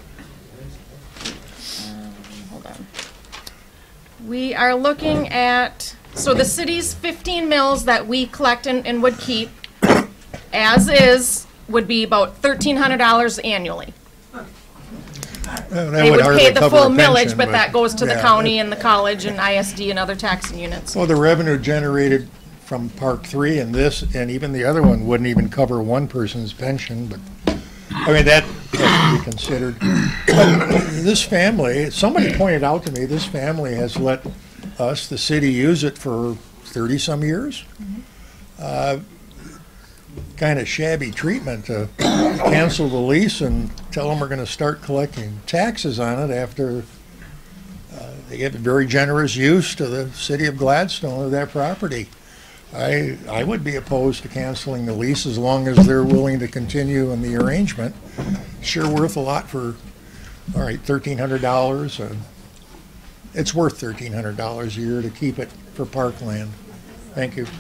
on. We are looking at, so the city's 15 mills that we collect and would keep, as is, would be about $1,300 annually. They would pay the full millage, but that goes to the county and the college and ISD and other taxing units. Well, the revenue generated from Park 3 and this, and even the other one, wouldn't even cover one person's pension, but, I mean, that has to be considered. But this family, somebody pointed out to me, this family has let us, the city, use it for 30-some years. Kind of shabby treatment to cancel the lease and tell them we're going to start collecting taxes on it after they give very generous use to the city of Gladstone of that property. I would be opposed to canceling the lease as long as they're willing to continue in the arrangement. Sure worth a lot for all right, $1,300. It's worth $1,300 a year to keep it for parkland. Thank you.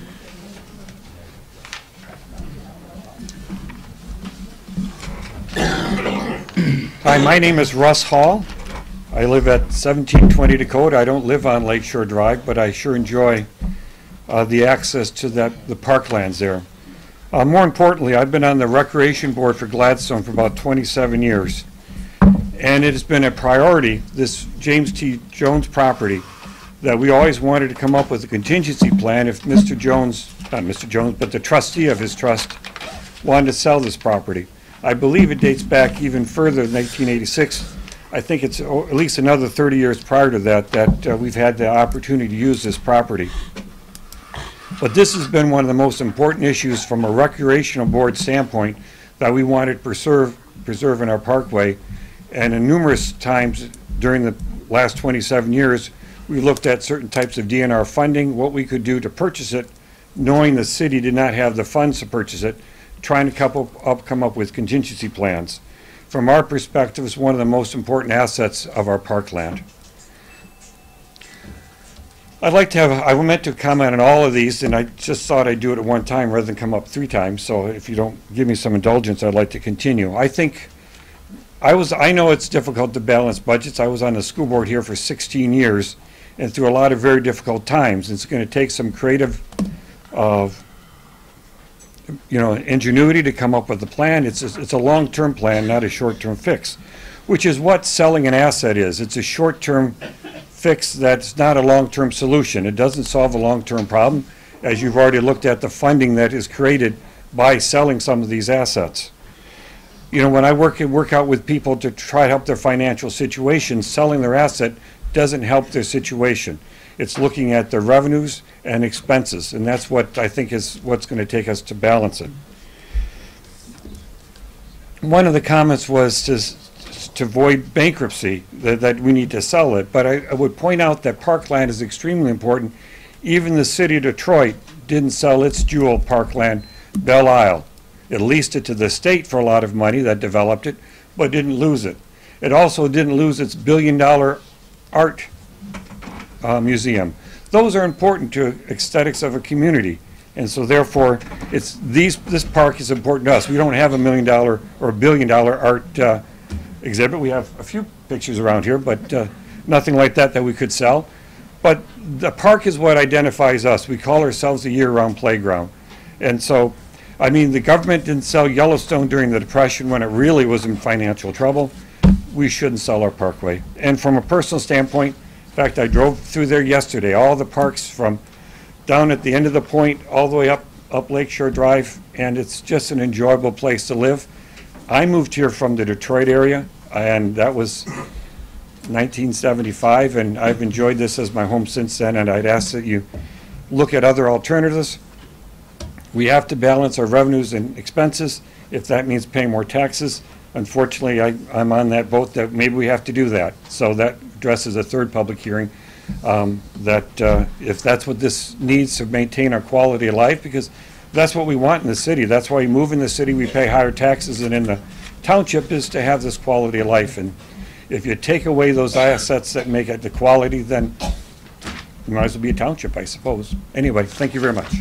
Hi, my name is Russ Hall. I live at 1720 Dakota. I don't live on Lakeshore Drive, but I sure enjoy the access to the parklands there. More importantly, I've been on the Recreation Board for Gladstone for about 27 years. And it has been a priority, this James T. Jones property, that we always wanted to come up with a contingency plan if Mr. Jones, not Mr. Jones, but the trustee of his trust wanted to sell this property. I believe it dates back even further than 1986. I think it's at least another 30 years prior to that we've had the opportunity to use this property. But this has been one of the most important issues from a recreational board standpoint that we wanted to preserve in our parkway. And in numerous times during the last 27 years, we looked at certain types of DNR funding, what we could do to purchase it, knowing the city did not have the funds to purchase it, trying to come up with contingency plans. From our perspective, it's one of the most important assets of our parkland. I meant to comment on all of these, and I just thought I'd do it at one time rather than come up 3 times, so if you don't give me some indulgence, I'd like to continue. I know it's difficult to balance budgets. I was on the school board here for 16 years, and through a lot of very difficult times. It's going to take some creative ingenuity to come up with a plan. It's a long-term plan, not a short-term fix, which is what selling an asset is. It's a short-term fix that's not a long-term solution. It doesn't solve a long-term problem, as you've already looked at the funding that is created by selling some of these assets. You know, when I work out with people to try to help their financial situation, selling their asset doesn't help their situation. It's looking at their revenues and expenses, and that's what I think is what's going to take us to balance it. One of the comments was to avoid bankruptcy, that we need to sell it, but I would point out that parkland is extremely important. Even the city of Detroit didn't sell its jewel parkland, Belle Isle. It leased it to the state for a lot of money that developed it, but didn't lose it. It also didn't lose its billion-dollar art museum. Those are important to aesthetics of a community, and so therefore this park is important to us. We don't have $1 million or $1 billion art exhibit. We have a few pictures around here, but nothing like that we could sell. But the park is what identifies us. We call ourselves a year-round playground. And so, I mean, the government didn't sell Yellowstone during the Depression when it really was in financial trouble. We shouldn't sell our parkway. And from a personal standpoint, in fact, I drove through there yesterday, all the parks from down at the end of the point all the way up Lakeshore Drive, and it's just an enjoyable place to live. I moved here from the Detroit area, and that was 1975, and I've enjoyed this as my home since then, and I'd ask that you look at other alternatives. We have to balance our revenues and expenses. If that means paying more taxes, unfortunately, I'm on that boat that maybe we have to do that. So that addresses a third public hearing, if that's what this needs to maintain our quality of life, because that's what we want in the city. That's why we move in the city, we pay higher taxes than in the township, is to have this quality of life. And if you take away those assets that make it the quality, then you might as well be a township, I suppose. Anyway, thank you very much.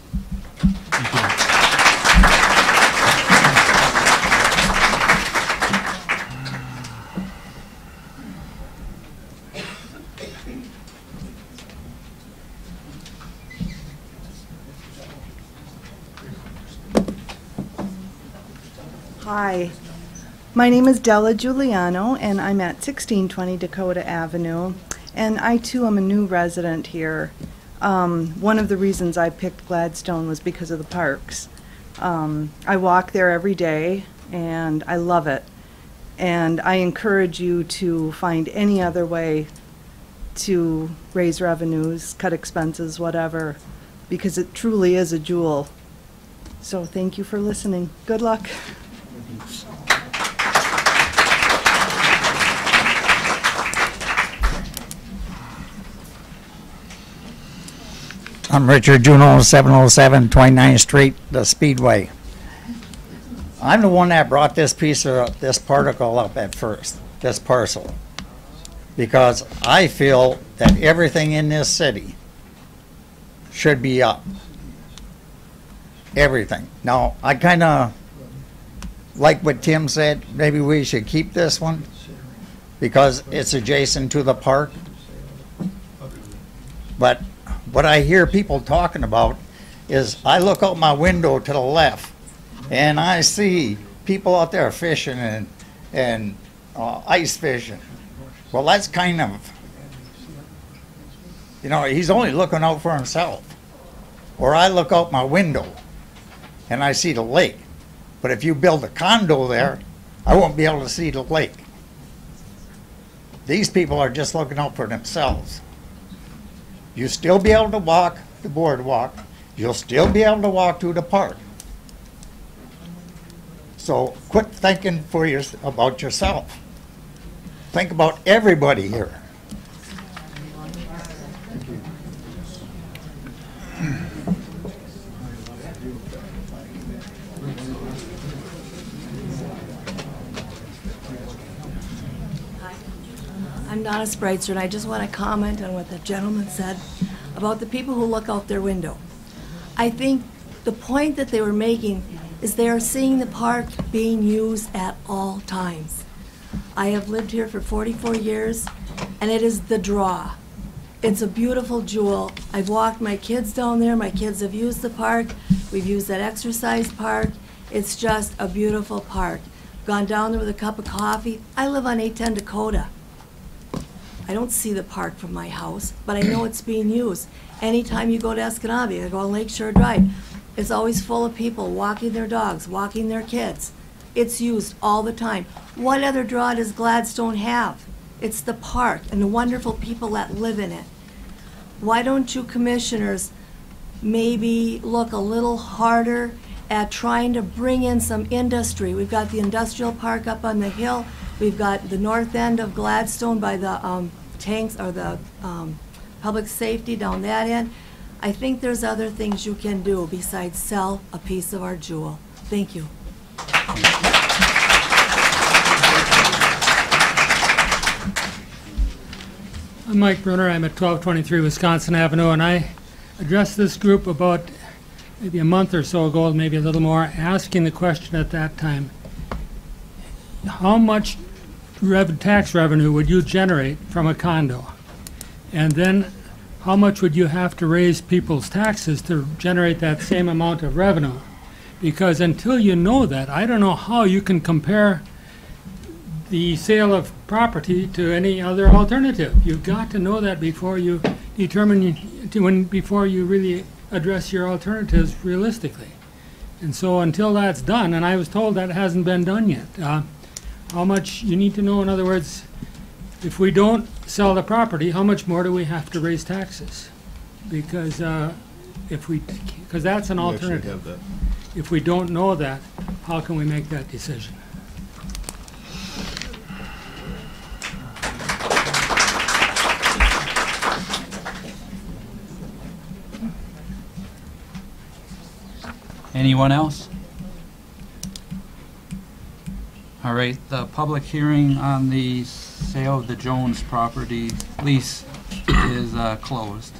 Hi, my name is Della Giuliano, and I'm at 1620 Dakota Avenue, and I too am a new resident here. One of the reasons I picked Gladstone was because of the parks. I walk there every day, and I love it, and I encourage you to find any other way to raise revenues, cut expenses, whatever, because it truly is a jewel. So thank you for listening. Good luck. I'm Richard Juno, 707 29th Street, the Speedway. I'm the one that brought this particle up at first. this parcel. Because I feel that everything in this city should be up. Everything. Now, I kind of like what Tim said, maybe we should keep this one because it's adjacent to the park. But what I hear people talking about is I look out my window to the left and I see people out there fishing and ice fishing. Well, that's kind of, you know, he's only looking out for himself. Or I look out my window and I see the lake. But if you build a condo there, I won't be able to see the lake. These people are just looking out for themselves. You'll still be able to walk the boardwalk. You'll still be able to walk through the park. So quit thinking about yourself. Think about everybody here. I'm Donna Spreitzer, and I just want to comment on what the gentleman said about the people who look out their window. I think the point that they were making is they are seeing the park being used at all times. I have lived here for 44 years, and it is the draw. It's a beautiful jewel. I've walked my kids down there. My kids have used the park. We've used that exercise park. It's just a beautiful park. Gone down there with a cup of coffee. I live on 810 Dakota. I don't see the park from my house, but I know it's being used. Anytime you go to Escanaba, I go on Lakeshore Drive, it's always full of people walking their dogs, walking their kids. It's used all the time. What other draw does Gladstone have? It's the park and the wonderful people that live in it. Why don't you commissioners maybe look a little harder at trying to bring in some industry? We've got the industrial park up on the hill. We've got the north end of Gladstone by the tanks or the public safety down that end. I think there's other things you can do besides sell a piece of our jewel. Thank you. I'm Mike Brunner. I'm at 1223 Wisconsin Avenue, and I addressed this group about maybe a month or so ago, maybe a little more, asking the question at that time, how much tax revenue would you generate from a condo? And then how much would you have to raise people's taxes to generate that same amount of revenue? Because until you know that, I don't know how you can compare the sale of property to any other alternative. You've got to know that before you determine, before you really address your alternatives realistically. And so until that's done, and I was told that hasn't been done yet, how much you need to know, in other words, if we don't sell the property, how much more do we have to raise taxes? Because because that's an alternative. If we don't know that, how can we make that decision? Anyone else? All right, the public hearing on the sale of the Jones property lease is closed.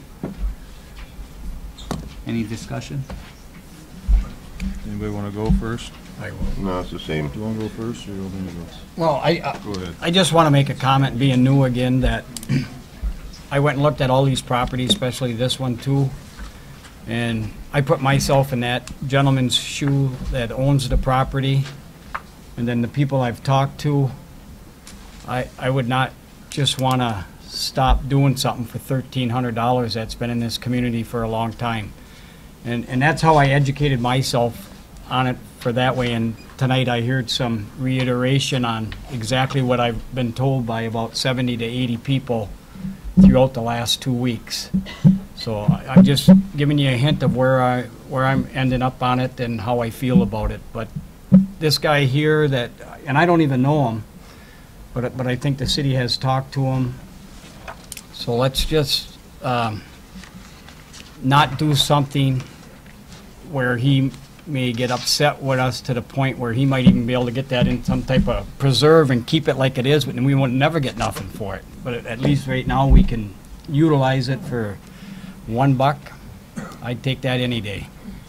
Any discussion? Anybody want to go first? I will. No, it's the same. Do you want to go first, or you want me to go? Well, Go ahead. I just want to make a comment, being new again, that I went and looked at all these properties, especially this one too, and I put myself in that gentleman's shoe that owns the property, and then the people I've talked to. I would not just want to stop doing something for $1,300 that's been in this community for a long time. And that's how I educated myself on it for that way. And tonight I heard some reiteration on exactly what I've been told by about 70 to 80 people throughout the last 2 weeks. So I'm just giving you a hint of where I'm ending up on it and how I feel about it. But this guy here that, and I don't even know him, but I think the city has talked to him. So let's just not do something where he may get upset with us to the point where he might even be able to get that in some type of preserve and keep it like it is, but then we won't never get nothing for it. But at least right now, we can utilize it for $1. I'd take that any day.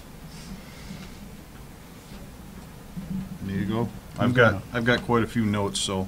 There you go. I've got quite a few notes, so.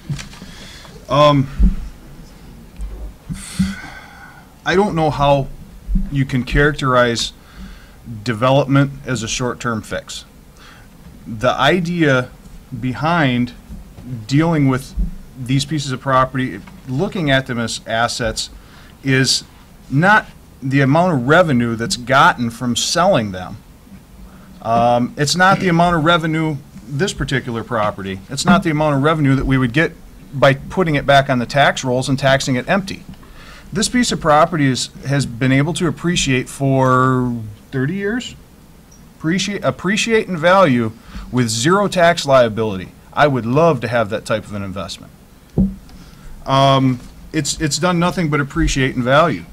I don't know how you can characterize development as a short-term fix. The idea behind dealing with these pieces of property, looking at them as assets, is not the amount of revenue that's gotten from selling them. It's not the amount of revenue, this particular property, it's not the amount of revenue that we would get by putting it back on the tax rolls and taxing it empty. This piece of property has been able to appreciate for 30 years, appreciate in value with zero tax liability. I would love to have that type of an investment. It's done nothing but appreciate in value.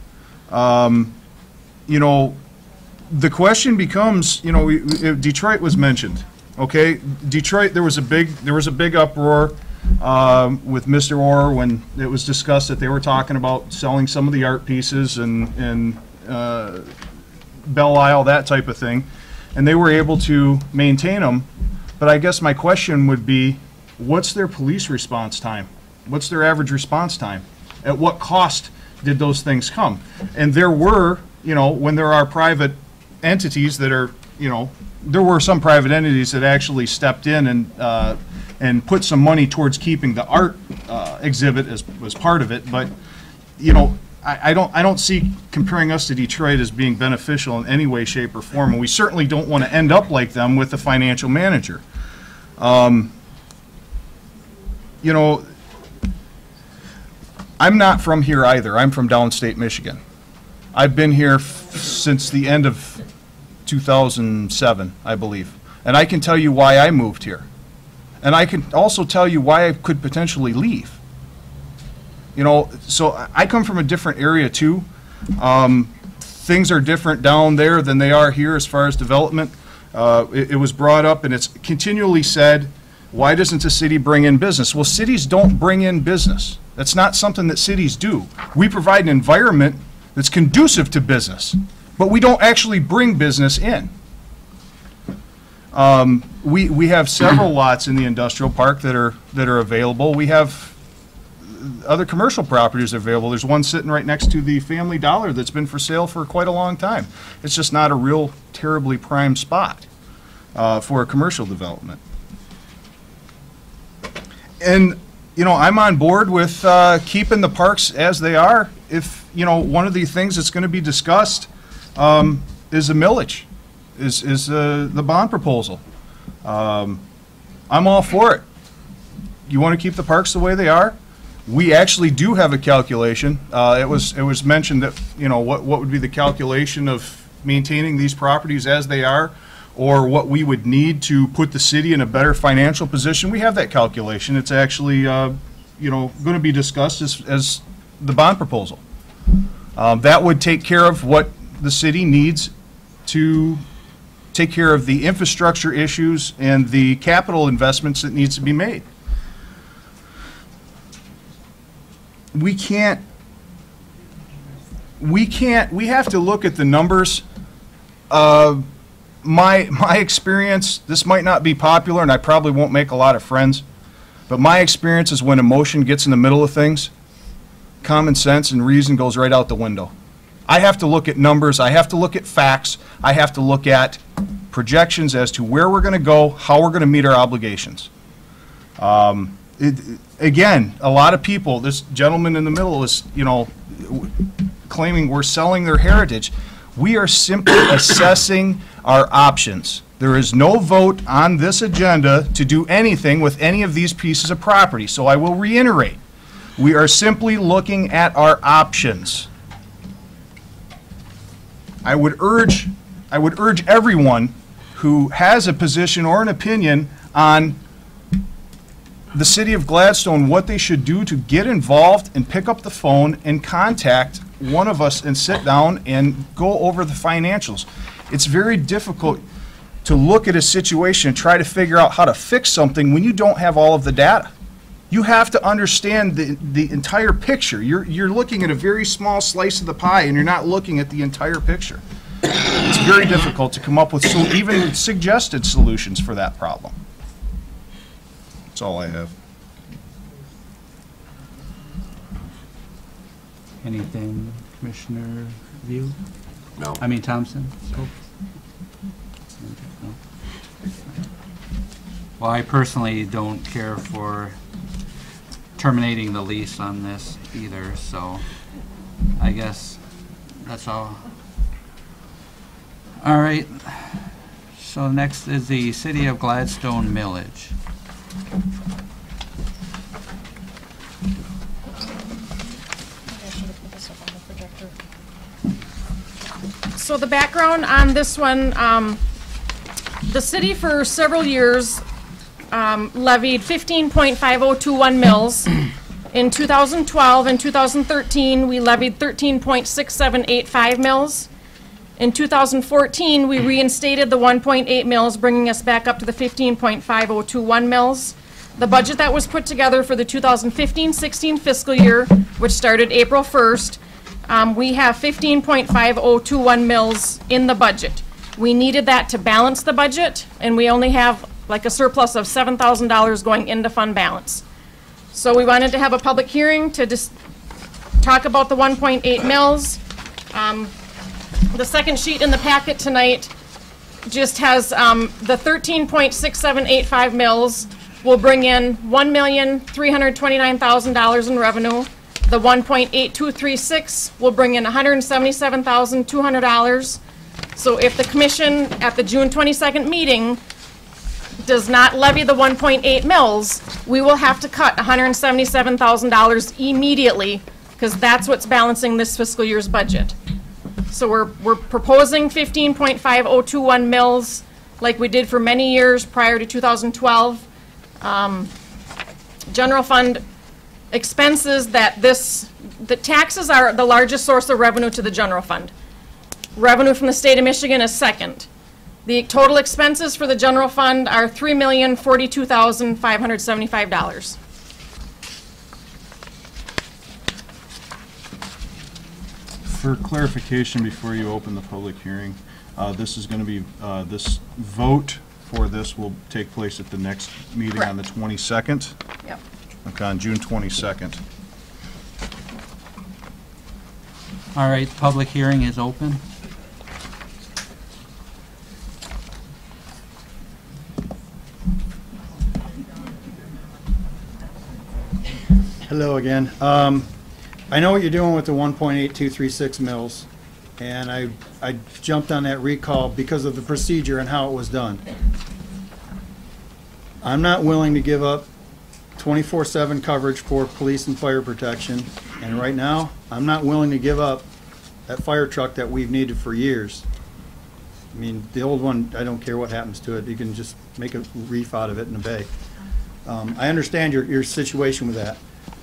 You know, the question becomes, you know, Detroit was mentioned. Okay, Detroit, there was a big uproar with Mr. Orr when it was discussed that they were talking about selling some of the art pieces and Belle Isle, that type of thing, and they were able to maintain them. But I guess my question would be, what's their police response time? What's their average response time? At what cost did those things come? And there were, you know, when there are private entities that are, you know, there were some private entities that actually stepped in and put some money towards keeping the art exhibit as was part of it. But, you know, I don't see comparing us to Detroit as being beneficial in any way, shape, or form, and we certainly don't want to end up like them with the financial manager. You know, I'm not from here either. I'm from downstate Michigan. I've been here since the end of 2007, I believe, and I can tell you why I moved here, and I can also tell you why I could potentially leave. You know, so I come from a different area too. Things are different down there than they are here as far as development. It was brought up and it's continually said, why doesn't the city bring in business? Well, cities don't bring in business. That's not something that cities do. We provide an environment that's conducive to business, but we don't actually bring business in. We have several lots in the industrial park that are available. We have other commercial properties available. There's one sitting right next to the Family Dollar that's been for sale for quite a long time. It's just not a real terribly prime spot for a commercial development. And, you know, I'm on board with keeping the parks as they are. If, you know, one of the things that's going to be discussed is a millage, is the bond proposal. I'm all for it. You want to keep the parks the way they are? We actually do have a calculation. It was mentioned that, you know, what would be the calculation of maintaining these properties as they are, or what we would need to put the city in a better financial position. We have that calculation. It's actually, you know, going to be discussed as the bond proposal. That would take care of what the city needs to take care of the infrastructure issues and the capital investments that needs to be made. We have to look at the numbers. My experience, this might not be popular and I probably won't make a lot of friends, but my experience is when emotion gets in the middle of things, common sense and reason goes right out the window. I have to look at numbers, I have to look at facts, I have to look at projections as to where we're going to go, how we're going to meet our obligations. Again, a lot of people, this gentleman in the middle is, you know, claiming we're selling their heritage. We are simply assessing our options. There is no vote on this agenda to do anything with any of these pieces of property. So I will reiterate, we are simply looking at our options. I would urge everyone who has a position or an opinion on the city of Gladstone, what they should do to get involved and pick up the phone and contact one of us and sit down and go over the financials. It's very difficult to look at a situation and try to figure out how to fix something when you don't have all of the data. You have to understand the entire picture. You're looking at a very small slice of the pie, and you're not looking at the entire picture. It's very difficult to come up with even suggested solutions for that problem. That's all I have. Anything, Commissioner View? No. I mean Thompson? No. Well, I personally don't care for terminating the lease on this either, so I guess that's all. All right, so next is the City of Gladstone millage. So the background on this one, the city for several years levied 15.5021 mills. In 2012 and 2013, we levied 13.6785 mills. In 2014, we reinstated the 1.8 mills, bringing us back up to the 15.5021 mills. The budget that was put together for the 2015-16 fiscal year, which started April 1st, we have 15.5021 mills in the budget. We needed that to balance the budget, and we only have like a surplus of $7,000 going into fund balance. So we wanted to have a public hearing to just talk about the 1.8 mills. The second sheet in the packet tonight just has the 13.6785 mills will bring in $1,329,000 in revenue. The 1.8236 will bring in $177,200. So if the commission at the June 22nd meeting does not levy the 1.8 mills, we will have to cut $177,000 immediately, because that's what's balancing this fiscal year's budget. So we're proposing 15.5021 mills like we did for many years prior to 2012. General fund expenses the taxes are the largest source of revenue to the general fund. Revenue from the state of Michigan is second. The total expenses for the general fund are $3,042,575. For clarification, before you open the public hearing, this is going to be, this vote for this will take place at the next meeting on the 22nd? Yep. Okay, on June 22nd. All right, public hearing is open. Hello again. I know what you're doing with the 1.8236 mills, and I jumped on that recall because of the procedure and how it was done. I'm not willing to give up 24/7 coverage for police and fire protection, and right now, I'm not willing to give up that fire truck that we've needed for years. I mean, the old one, I don't care what happens to it. You can just make a reef out of it in a bay. I understand your situation with that.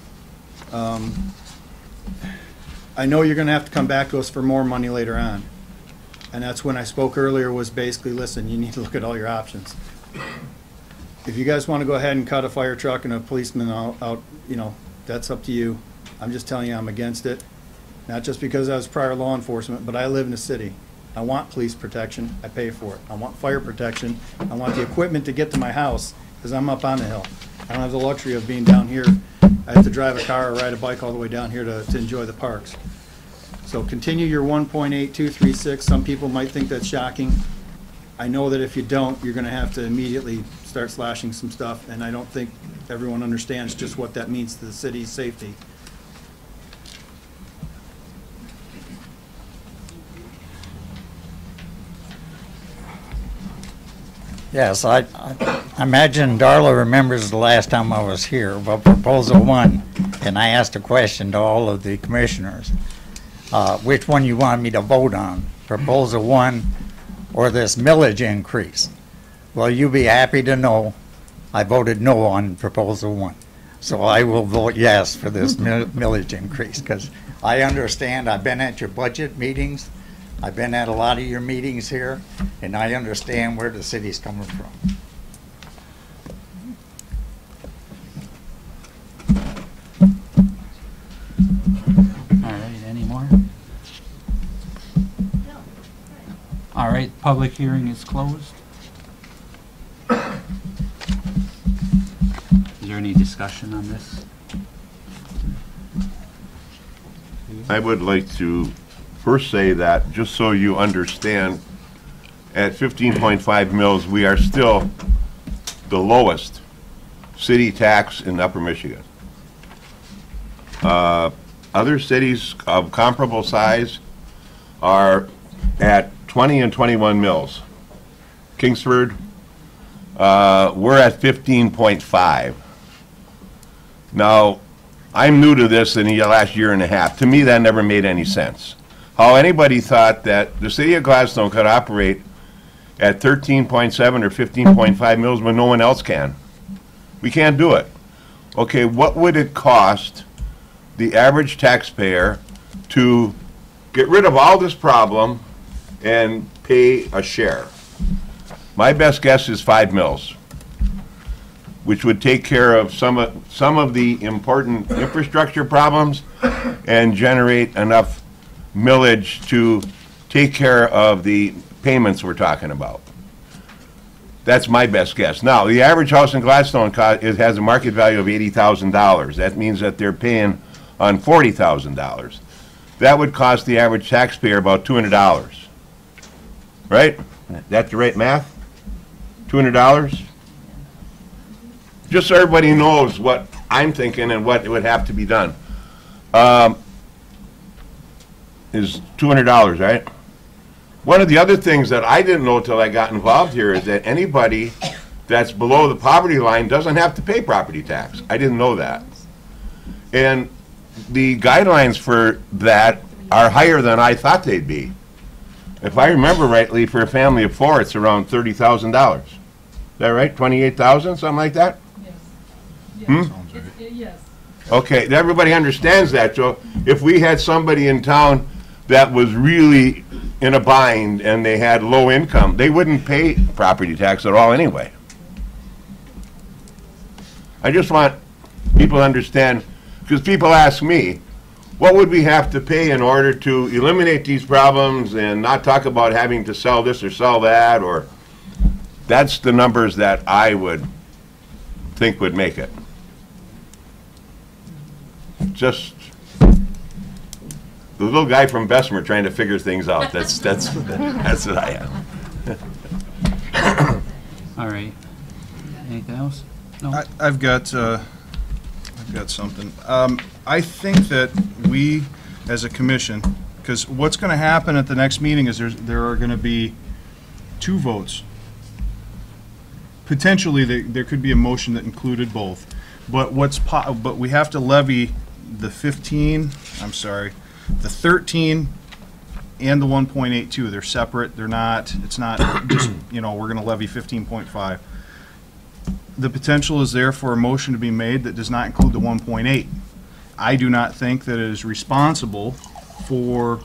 I know you're going to have to come back to us for more money later on. And that's when I spoke earlier, was basically, listen, you need to look at all your options. If you guys want to go ahead and cut a fire truck and a policeman out, you know, that's up to you. I'm just telling you I'm against it. Not just because I was prior law enforcement, but I live in a city. I want police protection. I pay for it. I want fire protection. I want the equipment to get to my house because I'm up on the hill. I don't have the luxury of being down here. I have to drive a car or ride a bike all the way down here to enjoy the parks. So continue your 1.8236. Some people might think that's shocking. I know that if you don't, you're going to have to immediately start slashing some stuff, and I don't think everyone understands just what that means to the city's safety. Yes, I imagine Darla remembers the last time I was here about Proposal 1, and I asked a question to all of the commissioners. Which one you wanted me to vote on, Proposal 1 or this millage increase? Well, you'll be happy to know I voted no on Proposal 1. So I will vote yes for this millage increase, because I understand, I've been at your budget meetings. I've been at a lot of your meetings here, and I understand where the city's coming from. All right, any more? All right, public hearing is closed. Is there any discussion on this? I would like to first say that, just so you understand, at 15.5 mils, we are still the lowest city tax in Upper Michigan. Other cities of comparable size are at 20 and 21 mils. Kingsford, we're at 15.5. Now, I'm new to this in the last year and a half. To me, that never made any sense. How anybody thought that the city of Gladstone could operate at 13.7 or 15.5 mils when no one else can. We can't do it. Okay, what would it cost the average taxpayer to get rid of all this problem and pay a share? My best guess is 5 mils, which would take care of some of the important infrastructure problems and generate enough millage to take care of the payments we're talking about. That's my best guess. Now, the average house in Gladstone has a market value of $80,000. That means that they're paying on $40,000. That would cost the average taxpayer about $200. Right? That's the right math? $200? Just so everybody knows what I'm thinking and what would have to be done. Is $200, right? One of the other things that I didn't know till I got involved here is that anybody that's below the poverty line doesn't have to pay property tax. I didn't know that. And the guidelines for that are higher than I thought they'd be. If I remember rightly, for a family of 4, it's around $30,000. Is that right? 28,000, something like that? Yes. Yes. Okay, everybody understands that. So if we had somebody in town that was really in a bind and they had low income, they wouldn't pay property tax at all anyway. I just want people to understand, because people ask me, what would we have to pay in order to eliminate these problems and not talk about having to sell this or sell that, or that's the numbers that I would think would make it. Just the little guy from Bessemer trying to figure things out. That's what I am. All right. Anything else? No. I've got something. I think that we, as a commission, because what's going to happen at the next meeting is there are going to be 2 votes. Potentially, there could be a motion that included both. But but we have to levy the 13 and the 1.82. They're separate. They're not, it's not just, we're going to levy 15.5. The potential is there for a motion to be made that does not include the 1.8. I do not think that it is responsible for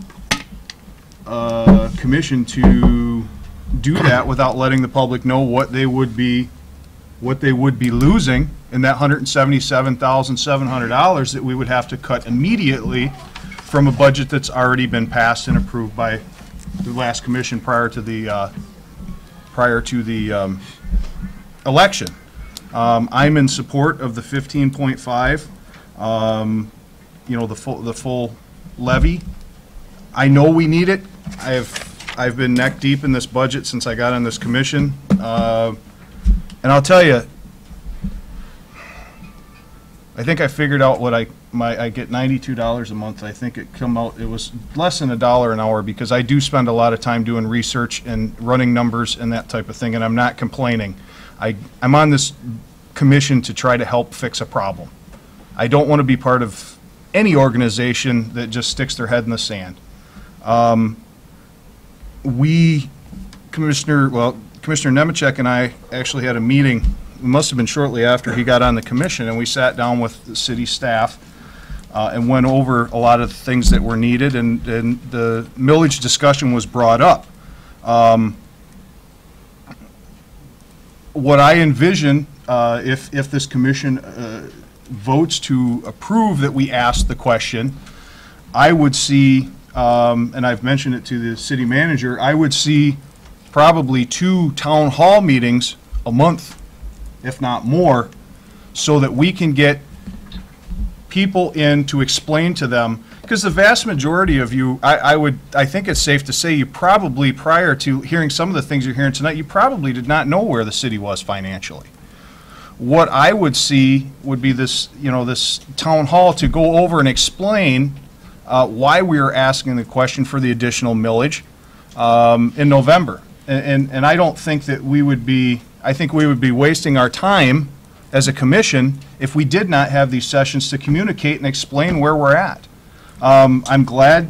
a commission to do that without letting the public know what they would be losing in that $177,700 that we would have to cut immediately from a budget that's already been passed and approved by the last commission prior to the election. I'm in support of the 15.5, the full levy. I know we need it. I've been neck deep in this budget since I got on this commission, and I'll tell you, I think I figured out what I get $92 a month. I think it was less than $1 an hour, because I do spend a lot of time doing research and running numbers and that type of thing, and I'm not complaining. I'm on this commission to try to help fix a problem. I don't want to be part of any organization that just sticks their head in the sand. Commissioner Nemechek and I actually had a meeting. It must have been shortly after he got on the commission, and we sat down with the city staff and went over a lot of the things that were needed, and the millage discussion was brought up. What I envision, if this commission votes to approve that we ask the question, I would see, and I've mentioned it to the city manager, I would see probably 2 town hall meetings a month, if not more, so that we can get people in to explain to them, because the vast majority of you, I think it's safe to say you probably, prior to hearing some of the things you're hearing tonight, you probably did not know where the city was financially. What I would see would be this, this town hall to go over and explain why we are asking the question for the additional millage in November. And I don't think that we would be, I think we would be wasting our time as a commission if we did not have these sessions to communicate and explain where we're at. I'm glad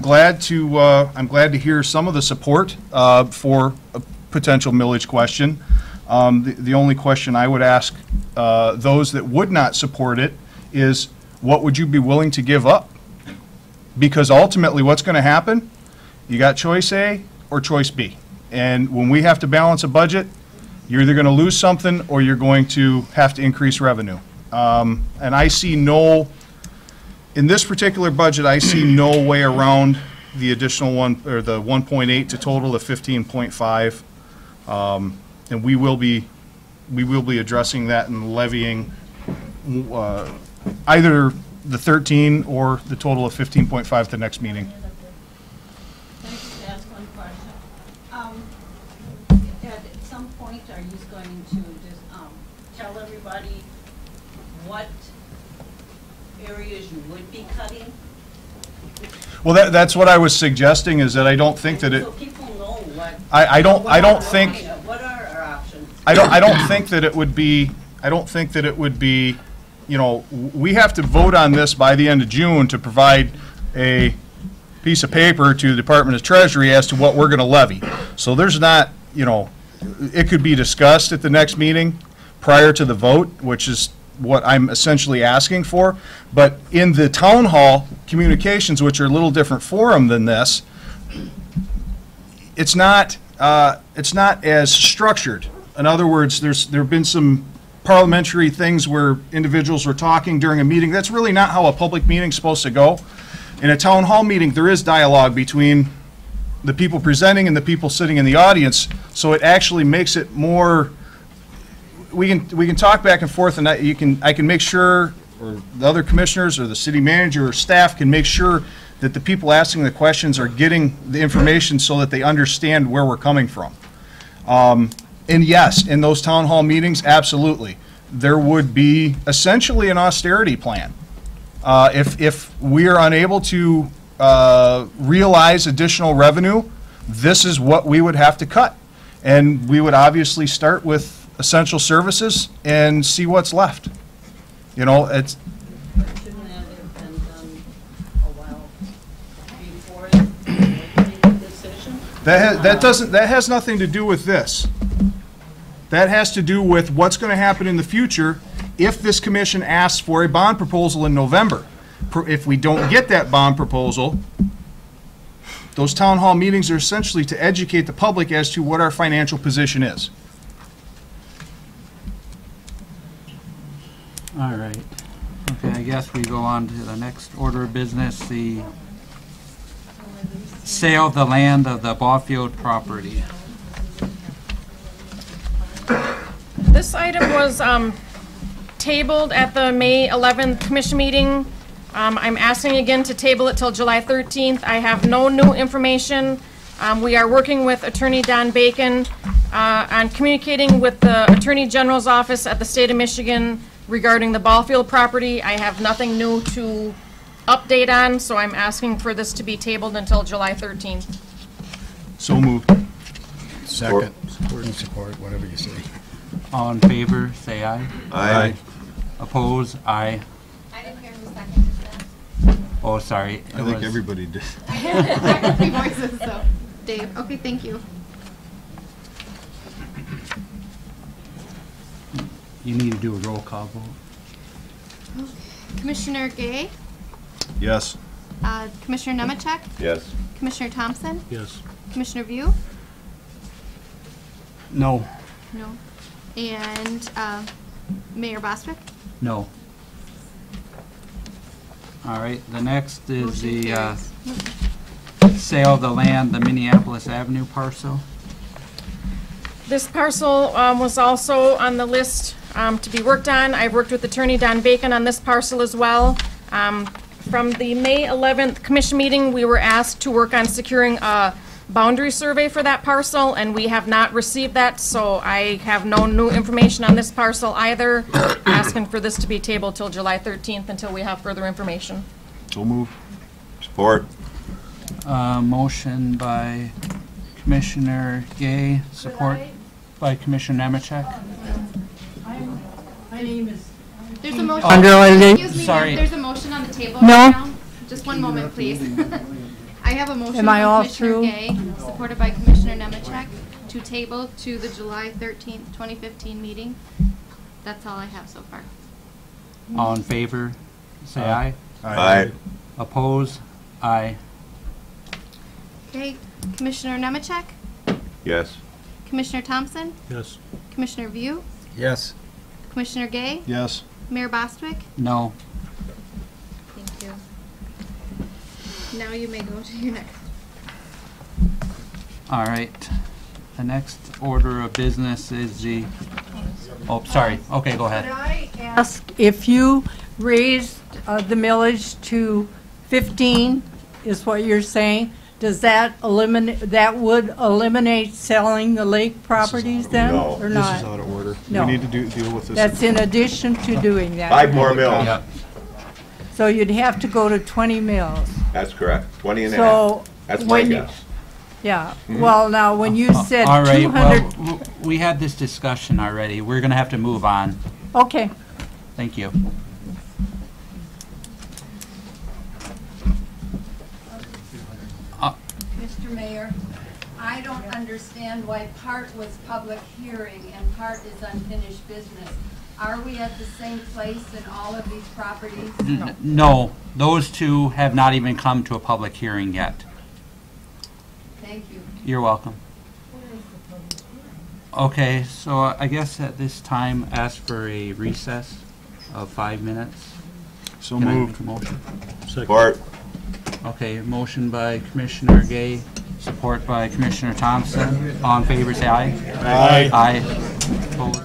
to hear some of the support for a potential millage question. The only question I would ask those that would not support it is, what would you be willing to give up? Because ultimately what's going to happen, you got choice A or choice B. And when we have to balance a budget, you're either going to lose something or you're going to have to increase revenue. And I see no, in this particular budget, I see no way around the additional one, or the 1.8 to total of 15.5. And we will be addressing that and levying either the 13 or the total of 15.5 at the next meeting. Can I just ask one question? At some point, are you going to just tell everybody what areas you would be cutting? Well, that's what I was suggesting, is that I don't think that it. So people know what. I don't think. What are our options? I don't think that it would be. I don't think that it would be. We have to vote on this by the end of June to provide a piece of paper to the Department of Treasury as to what we're going to levy. So there's not, it could be discussed at the next meeting prior to the vote, which is what I'm essentially asking for. But in the town hall communications, which are a little different forum than this, it's not as structured. In other words, there have been some parliamentary things where individuals were talking during a meeting. That's really not how a public meeting's supposed to go. In a town hall meeting, there is dialogue between the people presenting and the people sitting in the audience, so it actually makes it more, we can talk back and forth, and I can make sure, or the other commissioners or the city manager or staff can make sure that the people asking the questions are getting the information so that they understand where we're coming from. And yes, in those town hall meetings, absolutely, there would be essentially an austerity plan. If we are unable to realize additional revenue, this is what we would have to cut. And we would obviously start with essential services and see what's left. Shouldn't that have been done a while before the decision? That has nothing to do with this. That has to do with what's going to happen in the future if this commission asks for a bond proposal in November. If we don't get that bond proposal, those town hall meetings are essentially to educate the public as to what our financial position is. All right. Okay, I guess we go on to the next order of business, the sale of the land of the Ballfield property. This item was tabled at the May 11th commission meeting. I'm asking again to table it till July 13th. I have no new information. We are working with Attorney Don Bacon on communicating with the Attorney General's office at the state of Michigan regarding the Ballfield property. I have nothing new to update on, so I'm asking for this to be tabled until July 13th. So moved. Second. Support and support, whatever you say. All in favor, say aye. Aye. Oppose, aye. I didn't hear who seconded that. Oh, sorry. I think everybody did. I heard three voices, so. Dave, okay, thank you. You need to do a roll call vote. Commissioner Gay, Yes. Commissioner Nemechek, Yes. Commissioner Thompson, Yes. Commissioner View, No. no, and Mayor Bostwick. No. All right, the next is Motion the carries. sale of the land, the Minneapolis Avenue parcel. This parcel was also on the list to be worked on. I've worked with Attorney Don Bacon on this parcel as well. From the May 11th commission meeting, we were asked to work on securing a boundary survey for that parcel, and we have not received that, so I have no new information on this parcel either. Asking for this to be tabled till July 13th until we have further information. So move. Support. Motion by Commissioner Gay, support by Commissioner Nemechek. My name is. There's a motion. Excuse me, Sorry. there's a motion on the table No. right now. Just one moment, please. I have a motion Am I from all Commissioner through? Gay, supported by Commissioner Nemechek, to table to the July 13th, 2015 meeting. That's all I have so far. All in favor, say aye. Aye. Oppose? Aye. Okay, Commissioner Nemechek, Yes. Commissioner Thompson, Yes. Commissioner View, Yes. Commissioner Gay, Yes. Mayor Bostwick. No. Thank you. Now you may go to your next. All right. The next order of business is the, oh, sorry. Okay, go ahead. Could I ask if you raised the millage to 15, is what you're saying? Does that eliminate, that would eliminate selling the lake properties then, No. or This not? is out of order. No. We need to deal with this. That's in addition to doing that. 5 more mills. Yep. So you'd have to go to 20 mills. That's correct. 20 and a half. So That's my when you, guess. yeah, well, now, when you said All right, 200, well, we had this discussion already. We're going to have to move on. okay. Thank you. Mr. Mayor, I don't understand why part was public hearing and part is unfinished business. Are we at the same place in all of these properties? No, those two have not even come to a public hearing yet. Thank you. You're welcome. Okay, so I guess at this time, ask for a recess of 5 minutes. So Can I moved. make a motion? Support. Okay, motion by Commissioner Gay, support by Commissioner Thompson. All in favor, say aye. Aye. Aye. Opposed?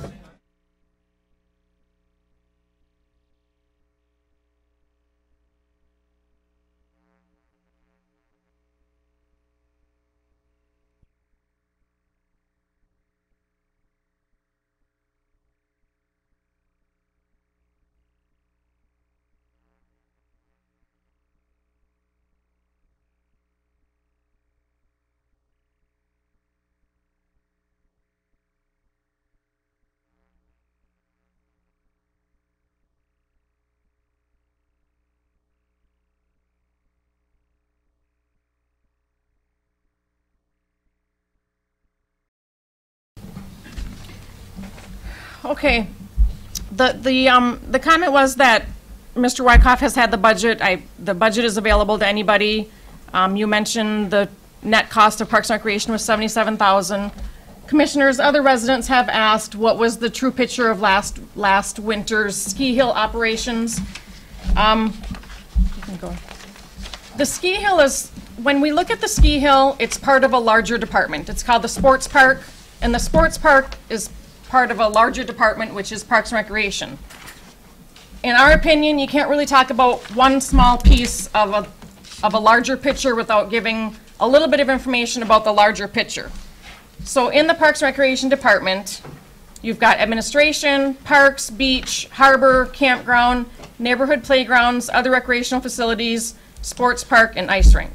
Okay. The comment was that Mr. Wyckoff has had the budget. The budget is available to anybody. You mentioned the net cost of Parks and Recreation was $77,000. Commissioners, other residents have asked what was the true picture of last winter's ski hill operations. You can go. The ski hill is, when we look at the ski hill, it's part of a larger department. It's called the sports park, and the sports park is part of a larger department, which is Parks and Recreation. In our opinion, you can't really talk about one small piece of a larger picture without giving a little bit of information about the larger picture. So in the Parks and Recreation Department, you've got administration, parks, beach, harbor, campground, neighborhood playgrounds, other recreational facilities, sports park, and ice rink.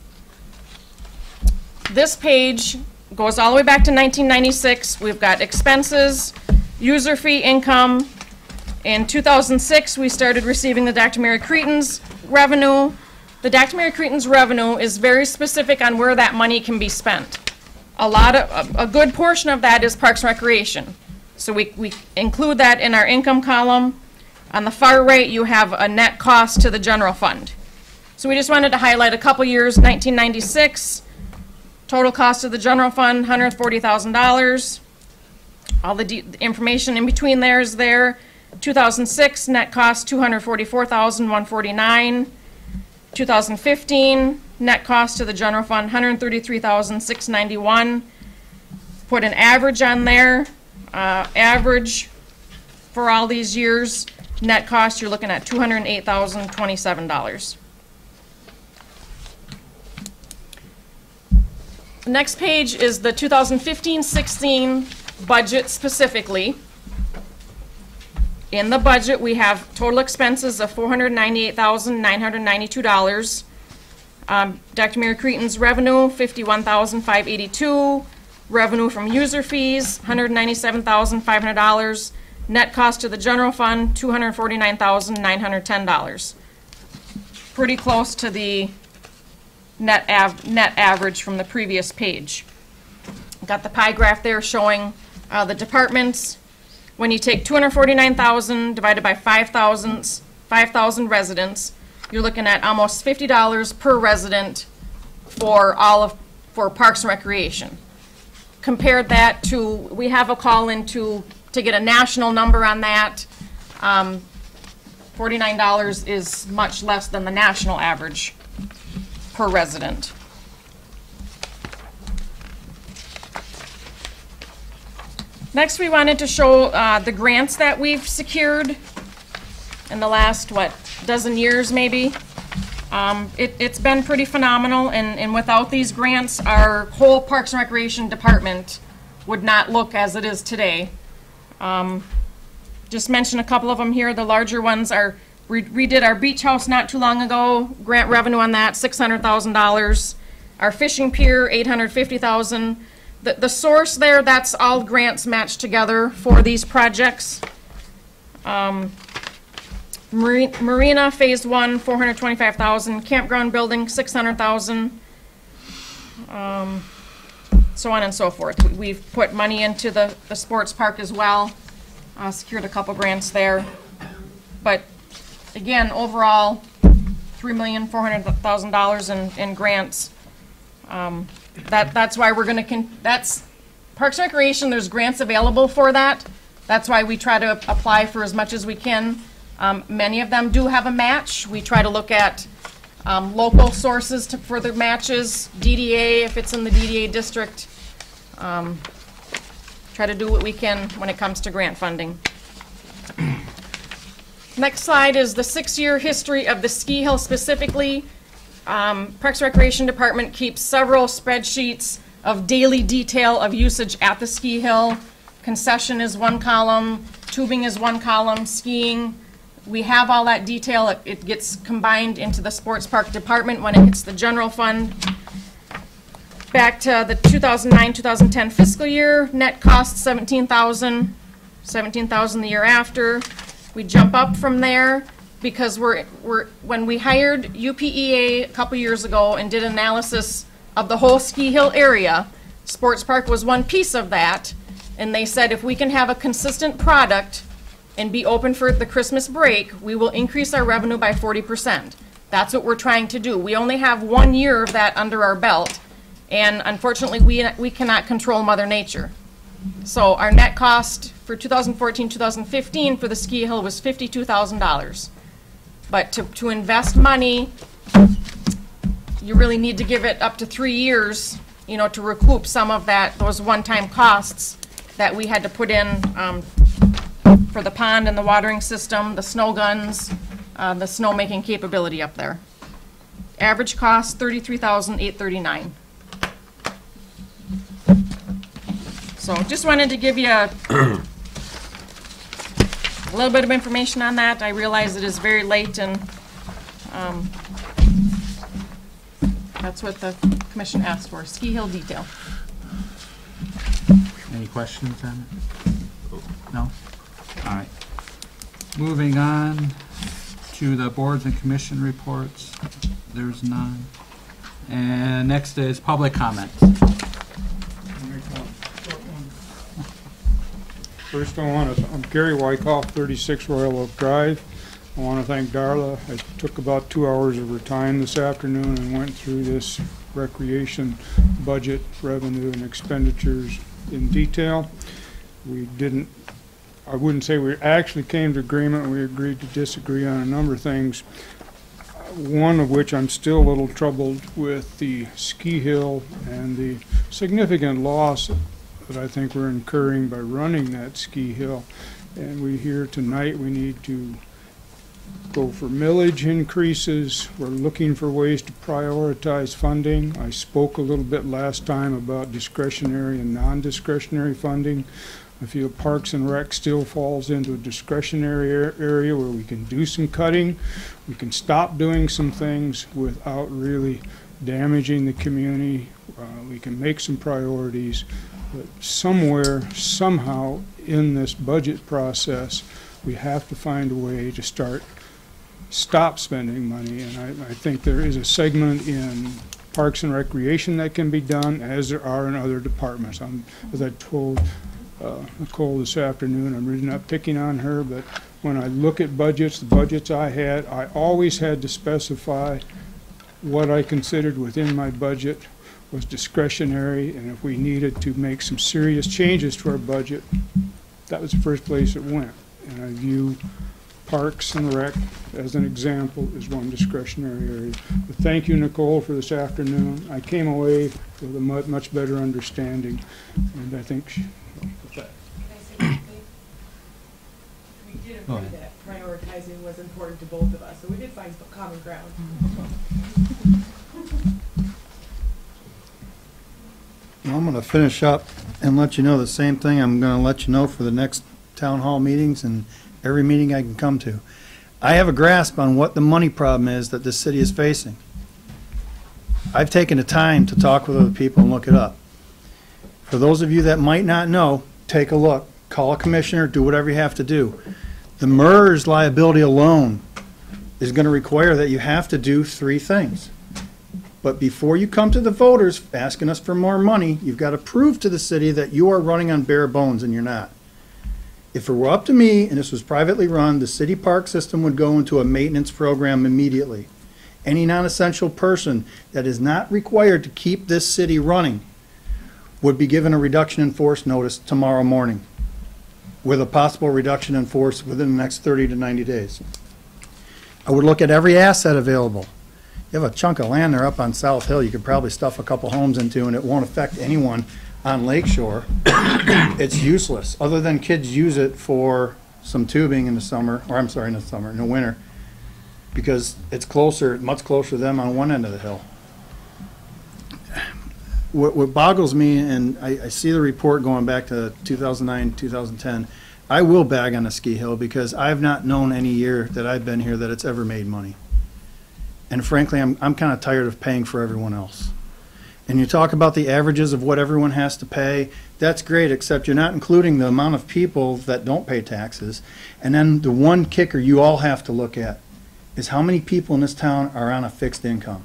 This page goes all the way back to 1996. We've got expenses, user fee income. In 2006, we started receiving the Dr. Mary Cretin's revenue. The Dr. Mary Cretin's revenue is very specific on where that money can be spent. A good portion of that is Parks and Recreation. So we include that in our income column. On the far right, you have a net cost to the general fund. So we just wanted to highlight a couple years, 1996, total cost of the general fund, $140,000. All the information in between there is there. 2006, net cost $244,149. 2015, net cost to the general fund, $133,691. Put an average on there. Average for all these years, net cost, you're looking at $208,027. The next page is the 2015-16 budget specifically. In the budget, we have total expenses of $498,992. Dr. Mary Cretin's revenue, $51,582. Revenue from user fees, $197,500. Net cost to the general fund, $249,910. Pretty close to the net average from the previous page. Got the pie graph there showing the departments. When you take 249,000 divided by 5,000 residents, you're looking at almost $50 per resident for Parks and Recreation. Compared that to, we have a call in to get a national number on that. $49 is much less than the national average per resident. Next, we wanted to show the grants that we've secured in the last, dozen years maybe. It's been pretty phenomenal, and without these grants, our whole Parks and Recreation department would not look as it is today. Just mention a couple of them here. The larger ones are, we redid our beach house not too long ago, grant revenue on that, $600,000. Our fishing pier, $850,000. The source there, that's all grants matched together for these projects. Marina Phase 1, $425,000. Campground building, $600,000. So on and so forth. We've put money into the sports park as well. Secured a couple grants there. But again, overall, $3,400,000 in grants. That's why we're going to, that's Parks and Recreation, there's grants available for that. That's why we try to apply for as much as we can. Many of them do have a match. We try to look at local sources for the matches, DDA, if it's in the DDA district. Try to do what we can when it comes to grant funding. Next slide is the 6-year history of the ski hill specifically. Parks and Recreation Department keeps several spreadsheets of daily detail of usage at the ski hill. Concession is one column, tubing is one column, skiing. We have all that detail. It gets combined into the sports park department when it hits the general fund. Back to the 2009-2010 fiscal year, net cost $17,000, $17,000 the year after. We jump up from there because when we hired UPEA a couple years ago and did analysis of the whole ski hill area, sports park was one piece of that, and they said if we can have a consistent product and be open for the Christmas break, we will increase our revenue by 40%. That's what we're trying to do. We only have 1 year of that under our belt, and unfortunately we cannot control Mother Nature. So our net cost for 2014-2015 for the ski hill was $52,000. But to invest money, you really need to give it up to 3 years, you know, to recoup some of those one-time costs that we had to put in for the pond and the watering system, the snow guns, the snowmaking capability up there. Average cost $33,839. So just wanted to give you a little bit of information on that. I realize it is very late, and that's what the commission asked for, ski hill detail. Any questions on it? No? All right. Moving on to the boards and commission reports. There's none. And next is public comments. First, I'm Gary Wyckoff, 36 Royal Oak Drive. I want to thank Darla at took about 2 hours of her time this afternoon and went through this recreation budget, revenue, and expenditures in detail. We didn't, I wouldn't say we actually came to agreement. We agreed to disagree on a number of things, one of which I'm still a little troubled with the ski hill and the significant loss that I think we're incurring by running that ski hill. And we hear tonight we need to go for millage increases. We're looking for ways to prioritize funding. I spoke a little bit last time about discretionary and non-discretionary funding. I feel Parks and Rec still falls into a discretionary area where we can do some cutting. We can stop doing some things without really damaging the community. We can make some priorities, but somewhere, somehow in this budget process, we have to find a way to stop spending money. And I think there is a segment in Parks and Recreation that can be done, as there are in other departments. As I told Nicole this afternoon, I'm really not picking on her, but when I look at budgets, the budgets I had, I always had to specify what I considered within my budget was discretionary, and if we needed to make some serious changes to our budget, that was the first place it went. And I view Parks and Rec, as an example, is one discretionary area. But thank you, Nicole, for this afternoon. I came away with a much better understanding, and I think with that. We did agree that prioritizing was important to both of us, so we did find some common ground. Well, I'm going to finish up and let you know the same thing I'm going to let you know for the next town hall meetings and every meeting I can come to. I have a grasp on what the money problem is that this city is facing. I've taken the time to talk with other people and look it up. For those of you that might not know, take a look. Call a commissioner, do whatever you have to do. The MERS liability alone is going to require that you have to do 3 things. But before you come to the voters asking us for more money, you've got to prove to the city that you are running on bare bones, and you're not. If it were up to me and this was privately run, the city park system would go into a maintenance program immediately. Any non-essential person that is not required to keep this city running would be given a reduction in force notice tomorrow morning, with a possible reduction in force within the next 30 to 90 days. I would look at every asset available. You have a chunk of land there up on South Hill you could probably stuff a couple homes into, and it won't affect anyone on Lakeshore. It's useless, other than kids use it for some tubing in the summer, or I'm sorry, in the summer, in the winter, because it's closer, much closer to them on one end of the hill. What boggles me, and I see the report going back to 2009, 2010, I will bag on a ski hill because I've not known any year that I've been here that it's ever made money. And frankly, I'm kind of tired of paying for everyone else. And you talk about the averages of what everyone has to pay, that's great, except you're not including the amount of people that don't pay taxes. And then the one kicker you all have to look at is how many people in this town are on a fixed income.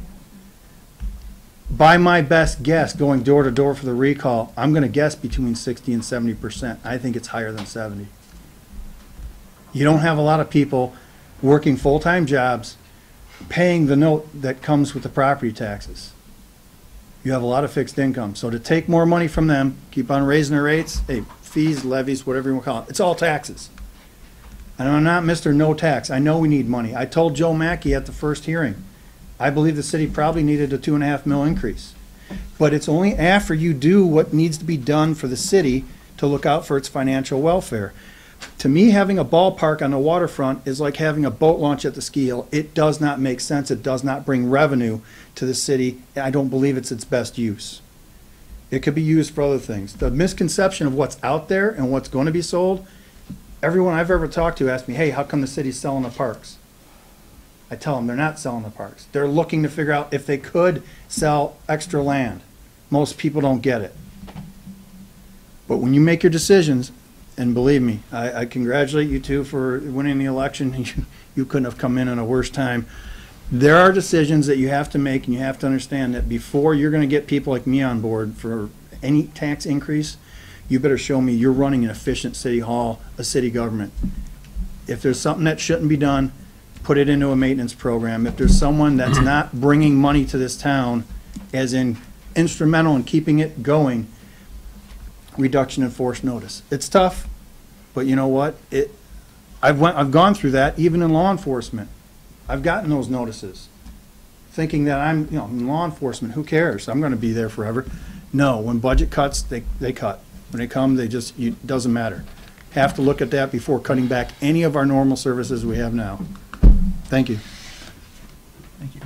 By my best guess, going door to door for the recall, I'm going to guess between 60 and 70%. I think it's higher than 70. You don't have a lot of people working full-time jobs paying the note that comes with the property taxes. You have a lot of fixed income. So to take more money from them, keep on raising their rates, hey, fees, levies, whatever you want to call it, it's all taxes. And I'm not Mr. No Tax. I know we need money. I told Joe Mackey at the first hearing, I believe the city probably needed a $2.5 million increase. But it's only after you do what needs to be done for the city to look out for its financial welfare. To me, having a ballpark on the waterfront is like having a boat launch at the ski hill. It does not make sense. It does not bring revenue to the city. I don't believe it's its best use. It could be used for other things. The misconception of what's out there and what's going to be sold, everyone I've ever talked to asked me, hey, how come the city's selling the parks? I tell them they're not selling the parks. They're looking to figure out if they could sell extra land. Most people don't get it. But when you make your decisions, and believe me, I congratulate you two for winning the election. You couldn't have come in a worse time. There are decisions that you have to make, and you have to understand that before you're going to get people like me on board for any tax increase, you better show me you're running an efficient city hall, a city government. If there's something that shouldn't be done, put it into a maintenance program. If there's someone that's not bringing money to this town, as in instrumental in keeping it going, reduction in force notice. It's tough, but you know what? I've gone through that even in law enforcement. I've gotten those notices, thinking that I'm, in law enforcement, who cares? I'm gonna be there forever. No, when budget cuts, they cut. When they come, it doesn't matter. Have to look at that before cutting back any of our normal services we have now. Thank you. Thank you.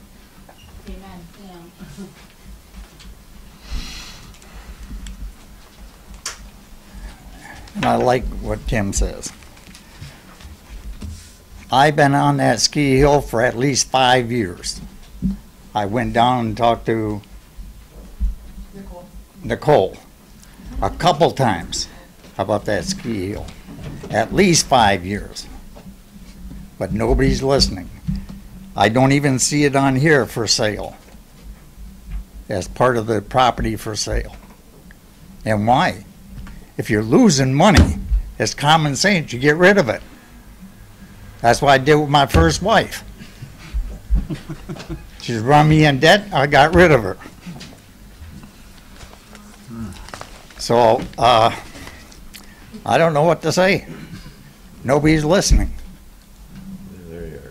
And I like what Tim says. I've been on that ski hill for at least 5 years. I went down and talked to Nicole a couple times about that ski hill. At least 5 years. But nobody's listening. I don't even see it on here for sale, as part of the property for sale. And why? If you're losing money, it's common sense, you get rid of it. That's what I did with my first wife. She's run me in debt, I got rid of her. So, I don't know what to say. Nobody's listening. There you